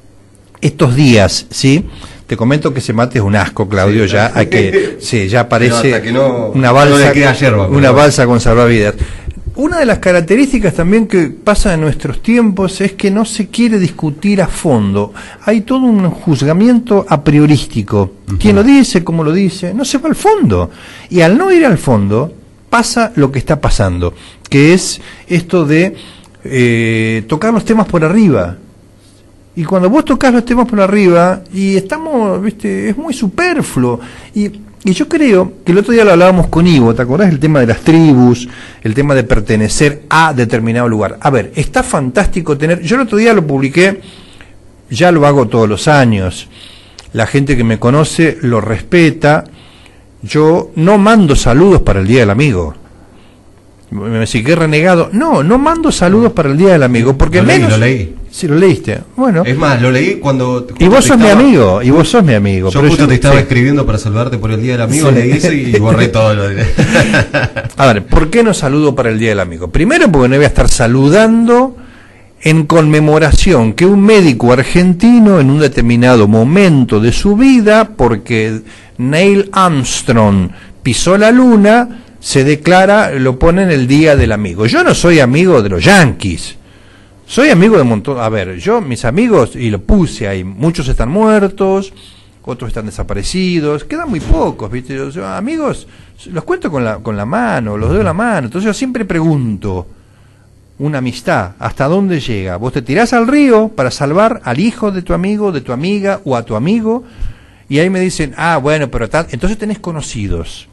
estos días, ¿sí? Te comento que ese mate es un asco, Claudio, sí, ya hay que, sí, ya parece que no, una balsa, no yerba, una pero... balsa con salvavidas. Una de las características también que pasa en nuestros tiempos es que no se quiere discutir a fondo. Hay todo un juzgamiento a priorístico. Uh-huh. ¿Quién lo dice? ¿Cómo lo dice? No se va al fondo. Y al no ir al fondo, pasa lo que está pasando, que es esto de eh, tocar los temas por arriba. Y cuando vos tocás los temas por arriba, y estamos, viste, es muy superfluo. Y, y yo creo que el otro día lo hablábamos con Ivo, ¿te acordás? El tema de las tribus, el tema de pertenecer a determinado lugar. A ver, está fantástico tener, yo el otro día lo publiqué, ya lo hago todos los años, la gente que me conoce lo respeta, yo no mando saludos para el Día del Amigo. Me decís, qué renegado. No, no mando saludos para el Día del Amigo, porque lo leí, menos... lo leí. Sí, lo leíste. Bueno. Es más, lo leí cuando... Y vos sos estaba... mi amigo, y vos sos mi amigo. Yo pero justo yo, te estaba sí. escribiendo para saludarte por el Día del Amigo, Sí. leí eso y borré todo lo de... A ver, ¿por qué no saludo para el Día del Amigo? Primero porque no voy a estar saludando en conmemoración que un médico argentino en un determinado momento de su vida, porque Neil Armstrong pisó la luna, se declara, lo pone en el Día del Amigo. Yo no soy amigo de los Yankees, soy amigo de un montón. A ver, yo, mis amigos, y lo puse ahí, muchos están muertos, otros están desaparecidos, quedan muy pocos, ¿viste? O sea, amigos, los cuento con la, con la mano, los doy la mano. Entonces yo siempre pregunto, una amistad, ¿hasta dónde llega? Vos te tirás al río para salvar al hijo de tu amigo, de tu amiga o a tu amigo, y ahí me dicen, ah, bueno, pero tal, entonces tenés conocidos.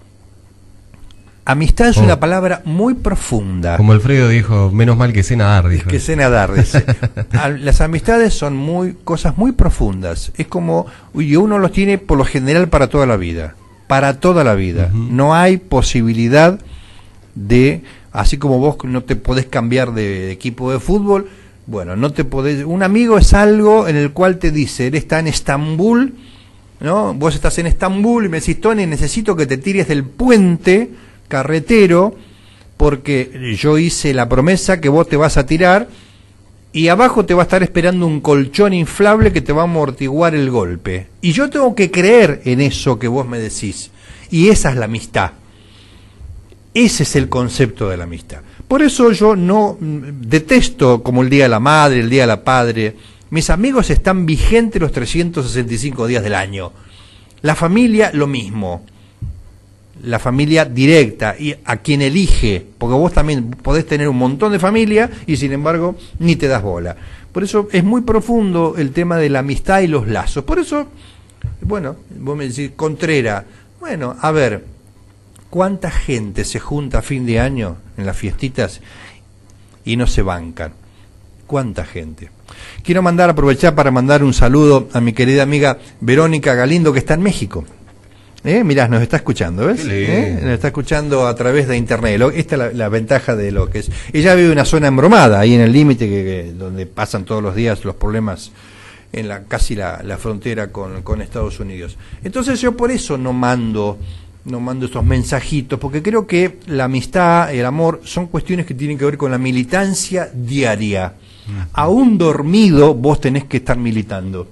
Amistad es oh. una palabra muy profunda. Como Alfredo dijo, menos mal que sé nadar, dijo. Que sé nadar, dice. Las amistades son muy cosas muy profundas. Es como, y uno los tiene por lo general para toda la vida. Para toda la vida. Uh-huh. No hay posibilidad de, así como vos no te podés cambiar de, de equipo de fútbol, bueno, no te podés. Un amigo es algo en el cual te dice, él está en Estambul, ¿no? Vos estás en Estambul y me decís, Tony, necesito que te tires del puente carretero porque yo hice la promesa que vos te vas a tirar y abajo te va a estar esperando un colchón inflable que te va a amortiguar el golpe. Y yo tengo que creer en eso que vos me decís. Y esa es la amistad. Ese es el concepto de la amistad. Por eso yo no detesto como el Día de la Madre, el Día de la Padre. Mis amigos están vigentes los trescientos sesenta y cinco días del año. La familia, lo mismo. La familia directa y a quien elige, porque vos también podés tener un montón de familia y sin embargo ni te das bola. Por eso es muy profundo el tema de la amistad y los lazos. Por eso, bueno, vos me decís, Contreras, bueno, a ver, ¿cuánta gente se junta a fin de año en las fiestitas y no se bancan? ¿Cuánta gente? Quiero mandar, aprovechar para mandar un saludo a mi querida amiga Verónica Galindo, que está en México. ¿Eh? Mirá, nos está escuchando, ¿ves? ¿Eh? Nos está escuchando a través de internet. Lo, esta es la, la ventaja de lo que es. Ella vive en una zona embromada, ahí en el límite que, que, donde pasan todos los días los problemas en la casi la, la frontera con, con Estados Unidos. Entonces yo por eso no mando, no mando estos mensajitos, porque creo que la amistad, el amor, son cuestiones que tienen que ver con la militancia diaria. Uh-huh. Aún dormido, vos tenés que estar militando.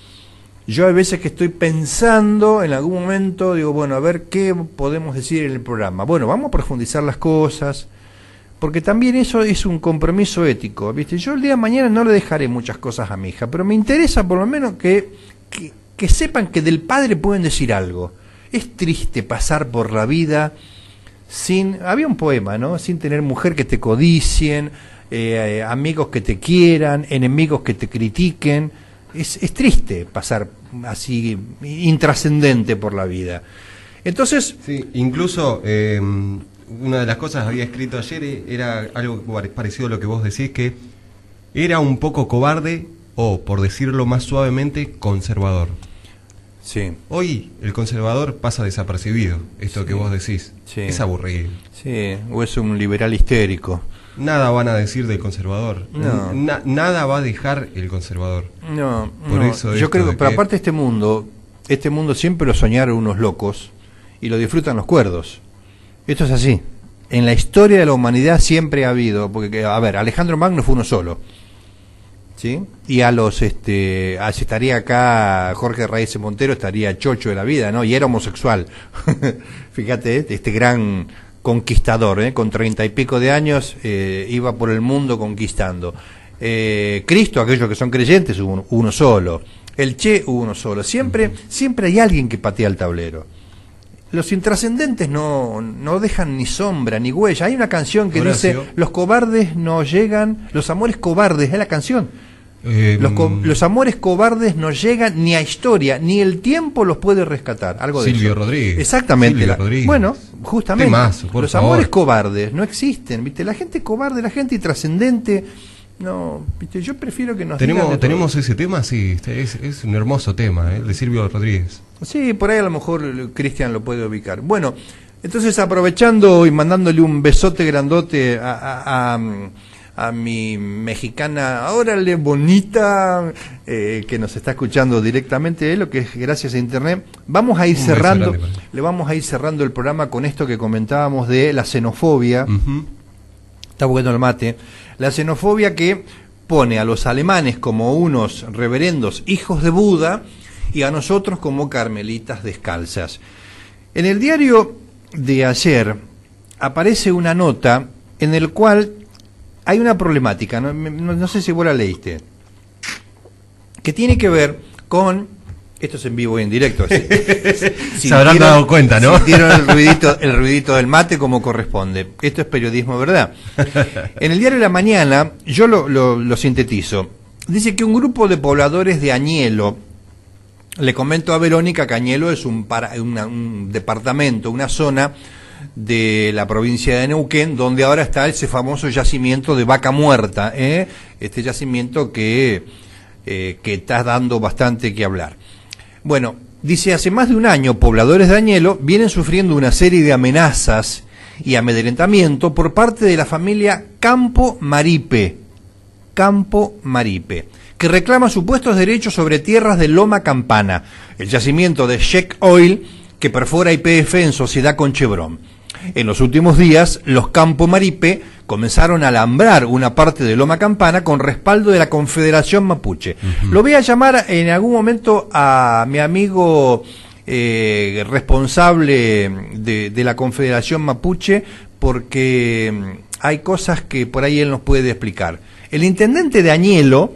Yo hay veces que estoy pensando, en algún momento, digo, bueno, a ver qué podemos decir en el programa. Bueno, vamos a profundizar las cosas, porque también eso es un compromiso ético, ¿viste? Yo el día de mañana no le dejaré muchas cosas a mi hija, pero me interesa por lo menos que, que, que sepan que del padre pueden decir algo. Es triste pasar por la vida sin... Había un poema, ¿no? Sin tener mujer que te codicien, eh, amigos que te quieran, enemigos que te critiquen. Es, es triste pasar así intrascendente por la vida. Entonces, sí, incluso eh, una de las cosas que había escrito ayer era algo parecido a lo que vos decís, que era un poco cobarde o, por decirlo más suavemente, conservador. Sí. Hoy el conservador pasa desapercibido, esto sí. que vos decís. Sí. Es aburrido. Sí, o es un liberal histérico. Nada van a decir del conservador. No. Na, nada va a dejar el conservador. No, Por no. eso yo creo que, pero que... aparte este mundo, este mundo siempre lo soñaron unos locos y lo disfrutan los cuerdos. Esto es así. En la historia de la humanidad siempre ha habido, porque a ver, Alejandro Magno fue uno solo, ¿sí? Y a los, este, a, si estaría acá Jorge Raíces Montero, estaría chocho de la vida, ¿no? Y era homosexual. Fíjate, este gran conquistador, ¿eh? Con treinta y pico de años eh, iba por el mundo conquistando. Eh, Cristo, aquellos que son creyentes, uno, uno solo. El Che, uno solo. Siempre, siempre hay alguien que patea el tablero. Los intrascendentes no, no dejan ni sombra, ni huella. Hay una canción que Horacio. dice, los cobardes no llegan, los amores cobardes, es la canción. Eh, los, los amores cobardes no llegan ni a historia, ni el tiempo los puede rescatar. Algo de Silvio eso. Rodríguez. Exactamente. Silvio La, Rodríguez. Bueno, justamente. Temazo, por los favor. amores cobardes no existen, ¿viste? La gente cobarde, la gente intrascendente, no, ¿viste? Yo prefiero que nos Tenemos, digan de tenemos todo. ese tema, sí, es, es un hermoso tema, ¿eh? El de Silvio Rodríguez. Sí, por ahí a lo mejor Cristian lo puede ubicar. Bueno, entonces aprovechando y mandándole un besote grandote a, a, a, a mi mexicana, órale, bonita, eh, que nos está escuchando directamente, eh, lo que es gracias a internet, vamos a ir Un beso cerrando, grande, padre. le vamos a ir cerrando el programa con esto que comentábamos de la xenofobia. Uh-huh. Está bueno el mate. La xenofobia que pone a los alemanes como unos reverendos hijos de Buda y a nosotros como carmelitas descalzas. En el diario de ayer aparece una nota en el cual hay una problemática, no, no, no sé si vos la leíste, que tiene que ver con, esto es en vivo y en directo, si, se habrán dado cuenta, ¿no? Sintieron el ruidito, el ruidito del mate como corresponde. Esto es periodismo, ¿verdad? En el diario de la mañana, yo lo, lo, lo sintetizo, dice que un grupo de pobladores de Añelo, le comento a Verónica que Añelo es un, para, una, un departamento, una zona de la provincia de Neuquén, donde ahora está ese famoso yacimiento de Vaca Muerta, ¿eh? Este yacimiento que, eh, que está dando bastante que hablar. Bueno, dice, hace más de un año, pobladores de Añelo vienen sufriendo una serie de amenazas y amedrentamiento por parte de la familia Campo Maripe, Campo Maripe, que reclama supuestos derechos sobre tierras de Loma Campana, el yacimiento de Shell Oil que perfora Y P F en sociedad con Chevron. En los últimos días, los Campo Maripe comenzaron a alambrar una parte de Loma Campana con respaldo de la Confederación Mapuche. Uh-huh. Lo voy a llamar en algún momento a mi amigo eh, responsable de, de la Confederación Mapuche, porque hay cosas que por ahí él nos puede explicar. El intendente de Añelo,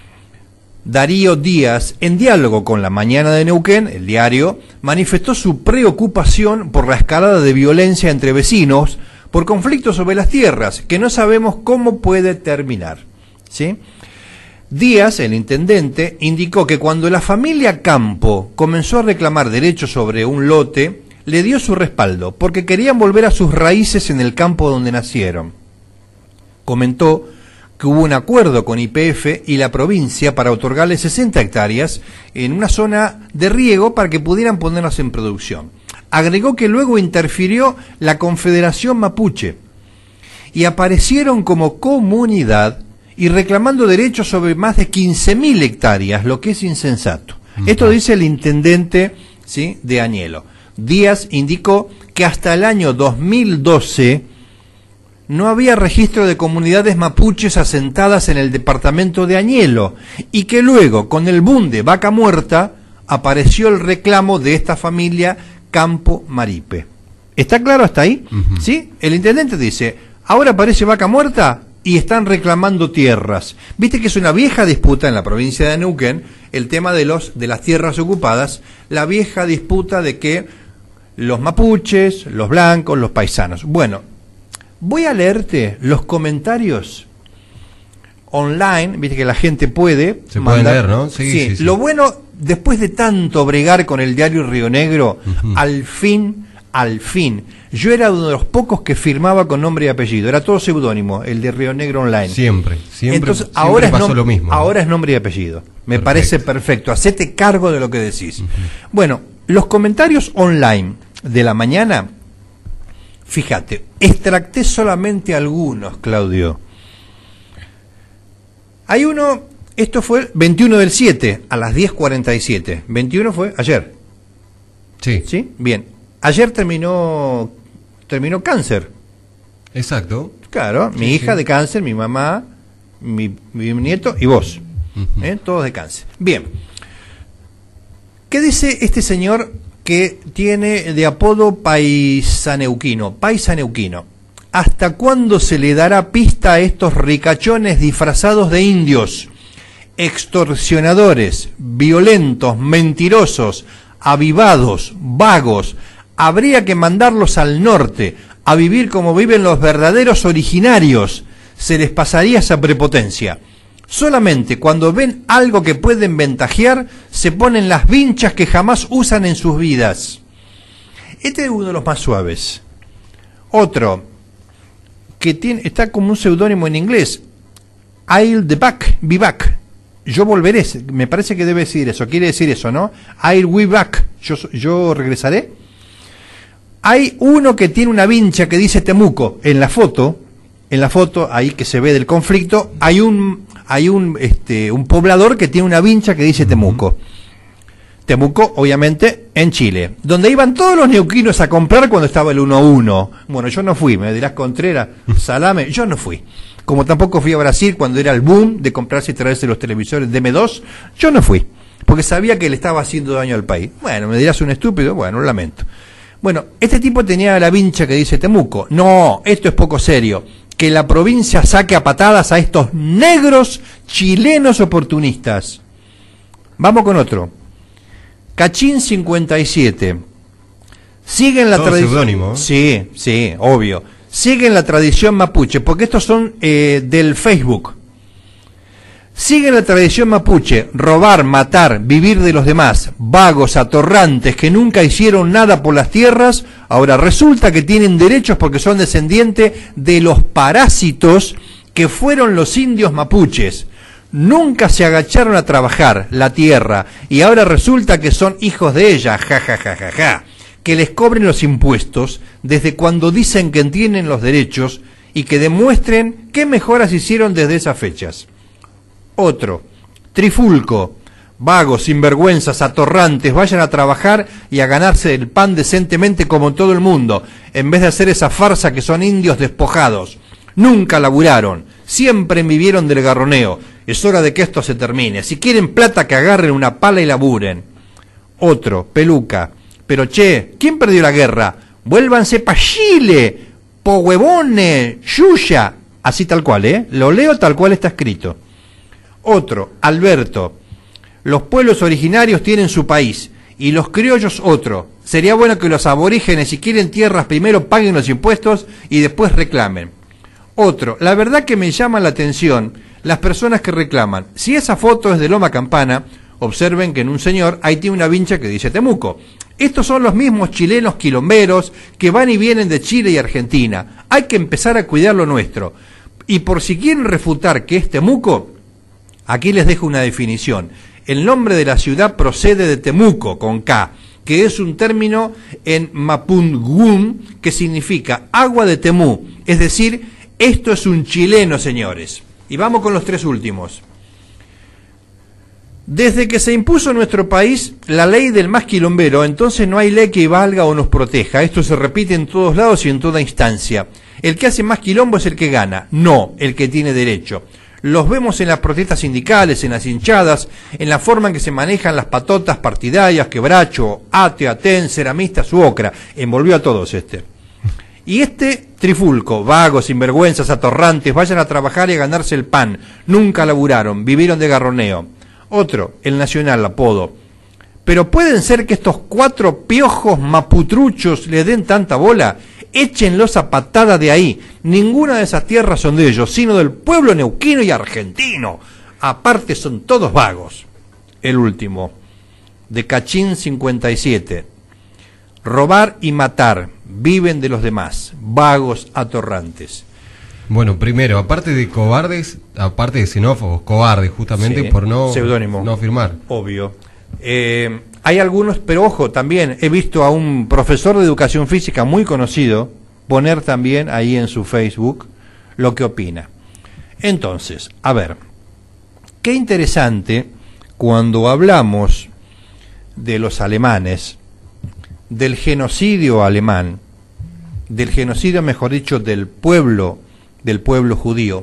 Darío Díaz, en diálogo con La Mañana de Neuquén, el diario, manifestó su preocupación por la escalada de violencia entre vecinos por conflictos sobre las tierras, que no sabemos cómo puede terminar, ¿sí? Díaz, el intendente, indicó que cuando la familia Campo comenzó a reclamar derechos sobre un lote, le dio su respaldo, porque querían volver a sus raíces en el campo donde nacieron. Comentó que hubo un acuerdo con Y P F y la provincia para otorgarles sesenta hectáreas en una zona de riego para que pudieran ponerlas en producción. Agregó que luego interfirió la Confederación Mapuche y aparecieron como comunidad y reclamando derechos sobre más de quince mil hectáreas, lo que es insensato. Uh-huh. Esto dice el intendente, ¿sí?, de Añelo. Díaz indicó que hasta el año dos mil doce no había registro de comunidades mapuches asentadas en el departamento de Añelo y que luego, con el boom de Vaca Muerta, apareció el reclamo de esta familia Campo Maripe. ¿Está claro hasta ahí? Uh-huh. ¿Sí? El intendente dice, ahora aparece Vaca Muerta y están reclamando tierras. Viste que es una vieja disputa en la provincia de Neuquén, el tema de, los, de las tierras ocupadas, la vieja disputa de que los mapuches, los blancos, los paisanos. Bueno, voy a leerte los comentarios online, viste que la gente puede se mandar, pueden leer, ¿no? Sí, sí, sí, sí. Lo bueno, después de tanto bregar con el diario Río Negro, uh-huh. al fin, al fin, yo era uno de los pocos que firmaba con nombre y apellido, era todo seudónimo, el de Río Negro Online. Siempre, siempre, Entonces, siempre ahora pasó es lo mismo. Ahora es nombre y apellido. Me Perfecto. parece perfecto, hacete cargo de lo que decís. Uh-huh. Bueno, los comentarios online de la mañana, fíjate, extracté solamente algunos, Claudio. Hay uno, esto fue el veintiuno del siete, a las diez cuarenta y siete. veintiuno fue ayer. Sí. ¿Sí? Bien. Ayer terminó terminó cáncer. Exacto. Claro, Sí, mi hija sí. de cáncer, mi mamá, mi, mi nieto y vos. Uh-huh. ¿Eh? Todos de cáncer. Bien. ¿Qué dice este señor que tiene de apodo paisaneuquino? Paisaneuquino. ¿Hasta cuándo se le dará pista a estos ricachones disfrazados de indios? Extorsionadores, violentos, mentirosos, avivados, vagos. Habría que mandarlos al norte, a vivir como viven los verdaderos originarios. Se les pasaría esa prepotencia. Solamente cuando ven algo que pueden ventajear, se ponen las vinchas que jamás usan en sus vidas. Este es uno de los más suaves. Otro, que tiene, está como un seudónimo en inglés, I'll be back, be back. Yo volveré, me parece que debe decir eso, quiere decir eso, ¿no? I'll be back, yo, yo regresaré. Hay uno que tiene una vincha que dice Temuco. En la foto, en la foto, ahí que se ve del conflicto, hay un, hay un, este, un poblador que tiene una vincha que dice Temuco. Temuco, obviamente, en Chile, donde iban todos los neuquinos a comprar cuando estaba el uno a uno. Bueno, yo no fui, me dirás Contreras, salame, yo no fui. Como tampoco fui a Brasil cuando era el boom de comprarse y traerse los televisores de eme dos, yo no fui, porque sabía que le estaba haciendo daño al país. Bueno, me dirás un estúpido, bueno, lo lamento. Bueno, este tipo tenía la vincha que dice Temuco. No, esto es poco serio. Que la provincia saque a patadas a estos negros chilenos oportunistas. Vamos con otro. Cachín cincuenta y siete. Siguen la tradición. Sí, sí, obvio. Siguen la tradición mapuche, porque estos son eh, del Facebook. Siguen la tradición mapuche, robar, matar, vivir de los demás, vagos, atorrantes, que nunca hicieron nada por las tierras, ahora resulta que tienen derechos porque son descendientes de los parásitos que fueron los indios mapuches. Nunca se agacharon a trabajar la tierra y ahora resulta que son hijos de ella, ja, ja, ja, ja, ja. Que les cobren los impuestos desde cuando dicen que tienen los derechos y que demuestren qué mejoras hicieron desde esas fechas. Otro, Trifulco, vagos, sinvergüenzas, atorrantes, vayan a trabajar y a ganarse el pan decentemente como todo el mundo, en vez de hacer esa farsa que son indios despojados. Nunca laburaron, siempre vivieron del garroneo. Es hora de que esto se termine. Si quieren plata, que agarren una pala y laburen. Otro, Peluca, pero che, ¿quién perdió la guerra? Vuélvanse pa' Chile, po huevones, yuya. Así tal cual, ¿eh? Lo leo tal cual está escrito. Otro, Alberto, los pueblos originarios tienen su país y los criollos otro. Sería bueno que los aborígenes, si quieren tierras, primero paguen los impuestos y después reclamen. Otro, la verdad que me llama la atención las personas que reclaman. Si esa foto es de Loma Campana, observen que en un señor ahí tiene una vincha que dice Temuco. Estos son los mismos chilenos quilomberos que van y vienen de Chile y Argentina. Hay que empezar a cuidar lo nuestro. Y por si quieren refutar que es Temuco, aquí les dejo una definición. El nombre de la ciudad procede de Temuco, con K, que es un término en mapungún que significa agua de Temú. Es decir, esto es un chileno, señores. Y vamos con los tres últimos. Desde que se impuso en nuestro país la ley del más quilombero, entonces no hay ley que valga o nos proteja. Esto se repite en todos lados y en toda instancia. El que hace más quilombo es el que gana, no el que tiene derecho. Los vemos en las protestas sindicales, en las hinchadas, en la forma en que se manejan las patotas partidarias, Quebracho, Ate, Aten, Ceramistas u Ocra. Envolvió a todos este. Y este Trifulco, vagos, sinvergüenzas, atorrantes, vayan a trabajar y a ganarse el pan. Nunca laburaron, vivieron de garroneo. Otro, el Nacional, apodo. Pero pueden ser que estos cuatro piojos maputruchos le den tanta bola. Échenlos a patada de ahí. Ninguna de esas tierras son de ellos, sino del pueblo neuquino y argentino. Aparte son todos vagos. El último, de Cachín cincuenta y siete. Robar y matar, viven de los demás, vagos atorrantes. Bueno, primero, aparte de cobardes, aparte de xenófobos, cobardes justamente sí, por no, no firmar. Obvio. Eh, hay algunos, pero ojo, también he visto a un profesor de educación física muy conocido poner también ahí en su Facebook lo que opina. Entonces, a ver, qué interesante cuando hablamos de los alemanes, del genocidio alemán, del genocidio, mejor dicho, del pueblo, del pueblo judío.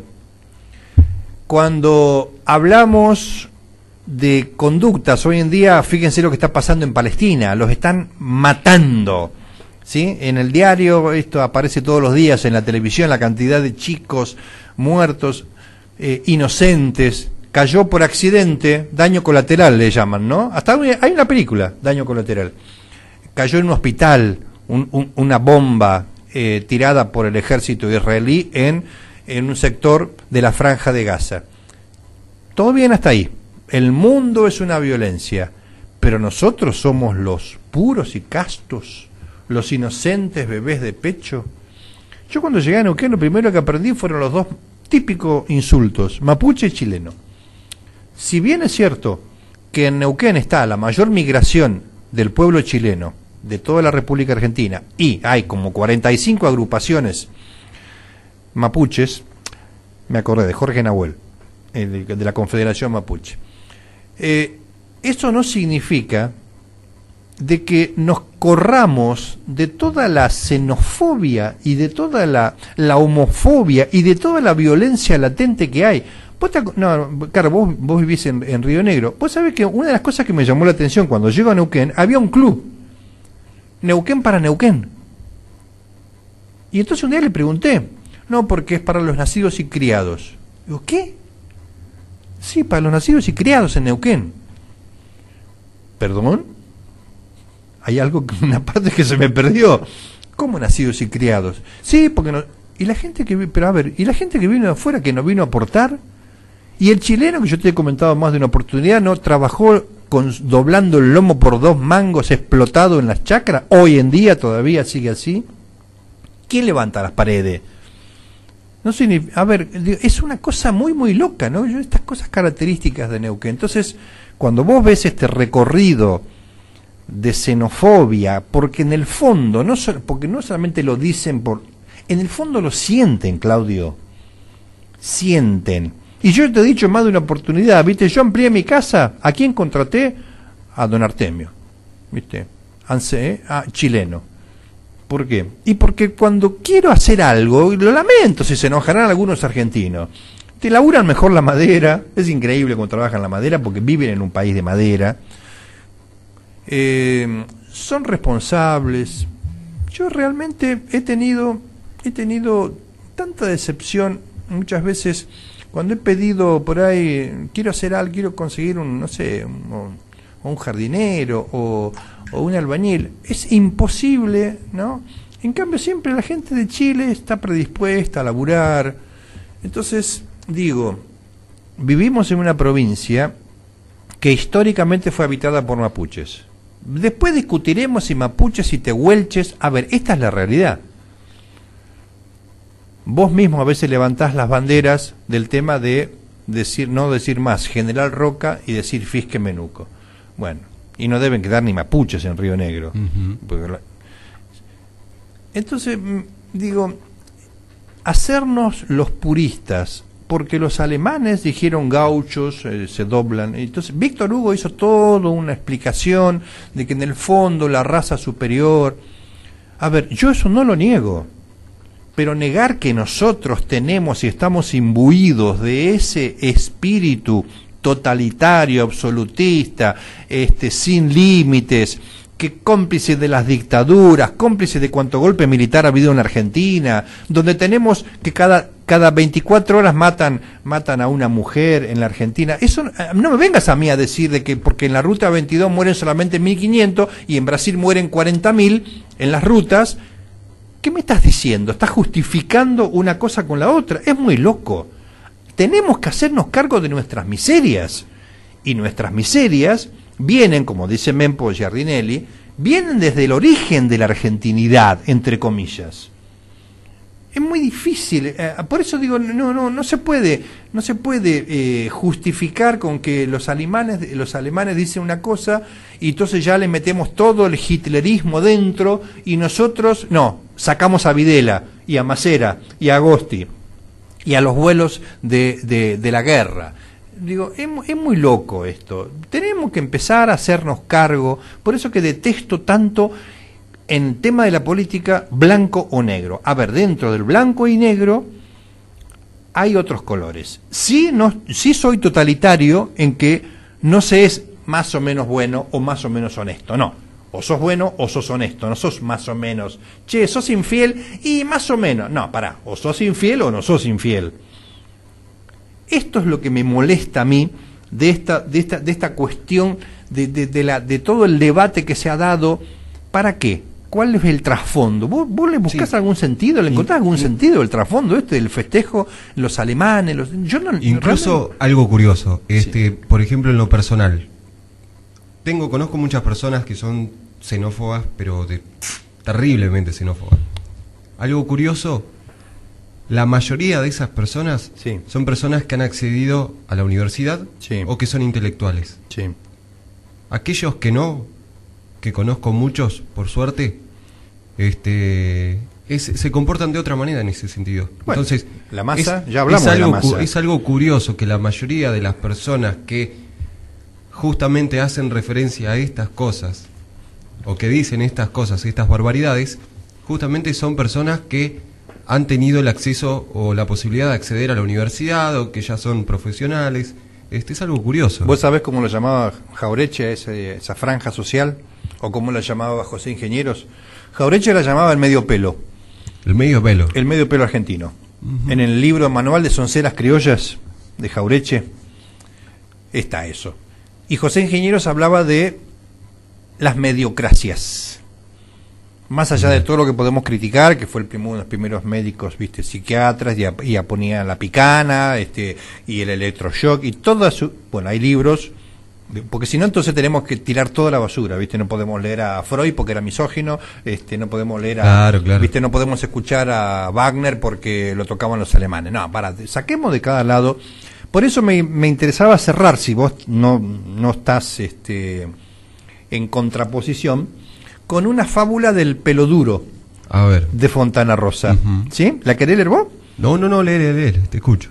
Cuando hablamos de conductas, hoy en día, fíjense lo que está pasando en Palestina, los están matando, ¿sí? En el diario, esto aparece todos los días, en la televisión, la cantidad de chicos muertos, eh, inocentes, cayó por accidente, daño colateral le llaman, ¿no? Hasta hay una película, daño colateral. Cayó en un hospital, un, un, una bomba eh, tirada por el ejército israelí en, en un sector de la Franja de Gaza. todo bien hasta ahí. El mundo es una violencia, pero nosotros somos los puros y castos, los inocentes bebés de pecho. Yo cuando llegué a Neuquén lo primero que aprendí fueron los dos típicos insultos, mapuche y chileno. Si bien es cierto que en Neuquén está la mayor migración del pueblo chileno de toda la República Argentina y hay como cuarenta y cinco agrupaciones mapuches, me acordé de Jorge Nahuel, de, de la Confederación Mapuche. Eh, eso no significa de que nos corramos de toda la xenofobia y de toda la, la homofobia y de toda la violencia latente que hay. Vos te, no, Carlos, vos, vos vivís en, en Río Negro. Vos sabés que una de las cosas que me llamó la atención cuando llego a Neuquén, había un club, Neuquén para Neuquén. Y entonces un día le pregunté, no, porque es para los nacidos y criados. Digo, ¿qué? Sí, para los nacidos y criados en Neuquén. ¿Perdón? Hay algo, una parte que se me perdió. ¿Cómo nacidos y criados? Sí, porque no... Y la gente que... Pero a ver, ¿y la gente que vino de afuera que no vino a aportar? Y el chileno, que yo te he comentado más de una oportunidad, ¿no? Trabajó con, doblando el lomo por dos mangos, explotado en las chacras. Hoy en día todavía sigue así. ¿Quién levanta las paredes? No sé ni... A ver, es una cosa muy, muy loca, ¿no? Yo, estas cosas características de Neuquén. Entonces, cuando vos ves este recorrido de xenofobia, porque en el fondo, no so, porque no solamente lo dicen por... En el fondo lo sienten, Claudio. Sienten. Y yo te he dicho más de una oportunidad, ¿viste? Yo amplié mi casa. ¿A quién contraté? A don Artemio. ¿Viste? Anse, ah, chileno. ¿Por qué? Y porque cuando quiero hacer algo, y lo lamento si se enojarán algunos argentinos, te laburan mejor la madera. Es increíble cómo trabajan la madera porque viven en un país de madera. Eh, son responsables. Yo realmente he tenido he tenido tanta decepción muchas veces cuando he pedido por ahí, quiero hacer algo, quiero conseguir un, no sé, un, un jardinero o, o un albañil. Es imposible, ¿no? En cambio siempre la gente de Chile está predispuesta a laburar. Entonces, digo, vivimos en una provincia que históricamente fue habitada por mapuches. Después discutiremos si mapuches y tehuelches. A ver, esta es la realidad. Vos mismo a veces levantás las banderas del tema de decir, no decir más General Roca y decir Fisque Menuco. Bueno, y no deben quedar ni mapuches en Río Negro. Uh-huh. Porque la... Entonces, digo, hacernos los puristas, porque los alemanes dijeron gauchos, eh, se doblan. Entonces, Víctor Hugo hizo toda una explicación de que en el fondo la raza superior... A ver, yo eso no lo niego, pero negar que nosotros tenemos y estamos imbuidos de ese espíritu totalitario, absolutista, este, sin límites, que cómplice de las dictaduras, cómplice de cuánto golpe militar ha habido en Argentina, donde tenemos que cada cada veinticuatro horas matan matan a una mujer en la Argentina. Eso no me vengas a mí a decir de que porque en la ruta veintidós mueren solamente mil quinientos y en Brasil mueren cuarenta mil en las rutas. ¿Qué me estás diciendo? ¿Estás justificando una cosa con la otra? Es muy loco. Tenemos que hacernos cargo de nuestras miserias. Y nuestras miserias vienen, como dice Mempo Giardinelli, vienen desde el origen de la argentinidad, entre comillas. Es muy difícil, eh, por eso digo, no, no, no se puede, no se puede eh, justificar con que los alemanes, los alemanes dicen una cosa y entonces ya le metemos todo el hitlerismo dentro y nosotros, no, sacamos a Videla y a Macera y a Agosti y a los vuelos de, de, de la guerra. Digo, es, es muy loco esto. Tenemos que empezar a hacernos cargo, por eso que detesto tanto en tema de la política blanco o negro. A ver, dentro del blanco y negro hay otros colores. Sí, no, sí soy totalitario en que no se es más o menos bueno o más o menos honesto, no. O sos bueno o sos honesto, no sos más o menos. Che, sos infiel y más o menos. No, pará, o sos infiel o no sos infiel. Esto es lo que me molesta a mí de esta, de esta, de esta cuestión de, de, de, la, de todo el debate que se ha dado. ¿Para qué? ¿cuál es el trasfondo? ¿Vos, vos le buscás Sí. algún sentido? ¿Le encontrás In- algún in- sentido el trasfondo este del festejo? Los alemanes, los, yo no... Incluso realmente- algo curioso, este, por ejemplo en lo personal, tengo, conozco muchas personas que son xenófobas, pero de, terriblemente xenófobas. Algo curioso, la mayoría de esas personas Sí. son personas que han accedido a la universidad Sí. o que son intelectuales. Sí. Aquellos que no, que conozco muchos, por suerte, este, es- se comportan de otra manera en ese sentido. Bueno, Entonces, la masa, es- ya hablamos es de la algo cu- masa. Es algo curioso que la mayoría de las personas que justamente hacen referencia a estas cosas, o que dicen estas cosas, estas barbaridades, justamente son personas que han tenido el acceso o la posibilidad de acceder a la universidad, o que ya son profesionales. Este es algo curioso. ¿Vos sabés cómo lo llamaba Jaureche, ese, esa franja social? ¿O cómo la llamaba José Ingenieros? Jaureche la llamaba el medio pelo, El medio pelo. el medio pelo argentino. En el libro Manual de Sonceras Criollas de Jaureche está eso. Y José Ingenieros hablaba de las mediocracias. Más allá de todo lo que podemos criticar, que fue el primer, uno de los primeros médicos, viste, psiquiatras, ya, ya ponía la picana, este, y el electroshock, y todas su, bueno, hay libros, porque si no entonces tenemos que tirar toda la basura, viste, no podemos leer a Freud porque era misógino, este, no podemos leer a, Claro, claro. viste, no podemos escuchar a Wagner porque lo tocaban los alemanes. No, para, saquemos de cada lado. Por eso me, me interesaba cerrar, si vos no, no estás, este, en contraposición, con una fábula del pelo duro A ver. de Fontana Rosa. Ujú. ¿Sí? ¿La querés leer vos? No, no, no, lee, lee, lee, te escucho.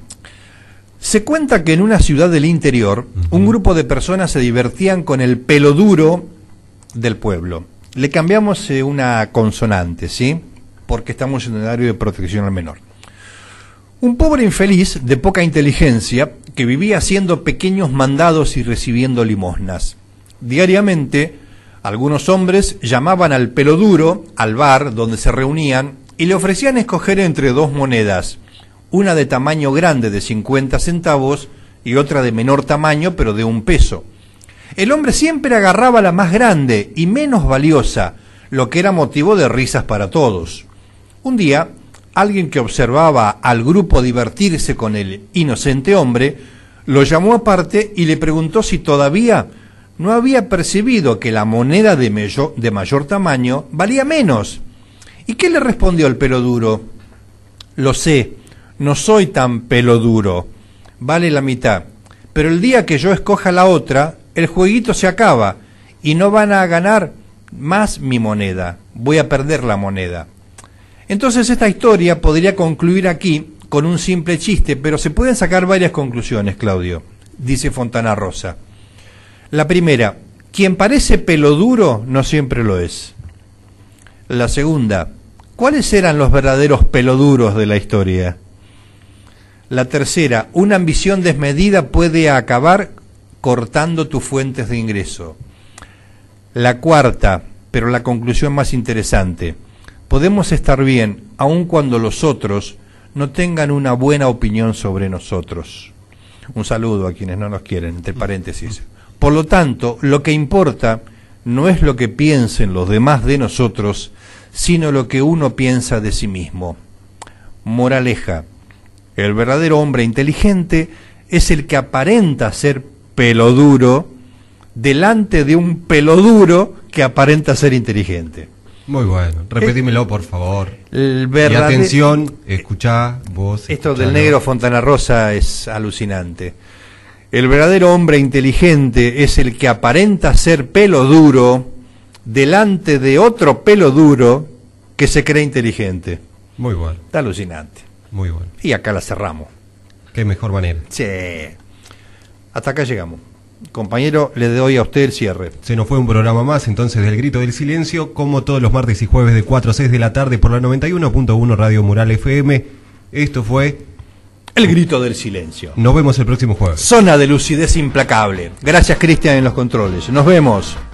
Se cuenta que en una ciudad del interior, un grupo de personas se divertían con el pelo duro del pueblo. Le cambiamos eh, una consonante, ¿sí? Porque estamos en un horario de protección al menor. Un pobre infeliz de poca inteligencia que vivía haciendo pequeños mandados y recibiendo limosnas. Diariamente, algunos hombres llamaban al pelo duro al bar donde se reunían y le ofrecían escoger entre dos monedas, una de tamaño grande de cincuenta centavos y otra de menor tamaño pero de un peso. El hombre siempre agarraba la más grande y menos valiosa, lo que era motivo de risas para todos. Un día, alguien que observaba al grupo divertirse con el inocente hombre, lo llamó aparte y le preguntó si todavía no había percibido que la moneda de mayor, de mayor tamaño valía menos. ¿Y qué le respondió el pelo duro? Lo sé, no soy tan pelo duro, vale la mitad, pero el día que yo escoja la otra, el jueguito se acaba y no van a ganar más mi moneda, voy a perder la moneda. Entonces esta historia podría concluir aquí con un simple chiste, pero se pueden sacar varias conclusiones, Claudio, dice Fontana Rosa. La primera, quien parece pelo duro no siempre lo es. La segunda, ¿cuáles eran los verdaderos peloduros de la historia? La tercera, una ambición desmedida puede acabar cortando tus fuentes de ingreso. La cuarta, pero la conclusión más interesante, podemos estar bien aun cuando los otros no tengan una buena opinión sobre nosotros. Un saludo a quienes no nos quieren, entre paréntesis. Por lo tanto, lo que importa no es lo que piensen los demás de nosotros, sino lo que uno piensa de sí mismo. Moraleja, el verdadero hombre inteligente es el que aparenta ser pelo duro delante de un pelo duro que aparenta ser inteligente. Muy bueno. Repetímelo, por favor. El Y verdadero- atención, escuchá vos. Esto escuchalo. del negro Fontana Rosa es alucinante. El verdadero hombre inteligente es el que aparenta ser pelo duro delante de otro pelo duro que se cree inteligente. Muy bueno, Está alucinante. muy bueno. Y acá la cerramos. Qué mejor manera. Sí. Hasta acá llegamos. Compañero, le doy a usted el cierre. Se nos fue un programa más entonces del Grito del Silencio, como todos los martes y jueves de cuatro a seis de la tarde por la noventa y uno punto uno Radio Mural F M. Esto fue... El grito del silencio. Nos vemos el próximo jueves. Zona de lucidez implacable. Gracias, Cristian, en los controles. Nos vemos.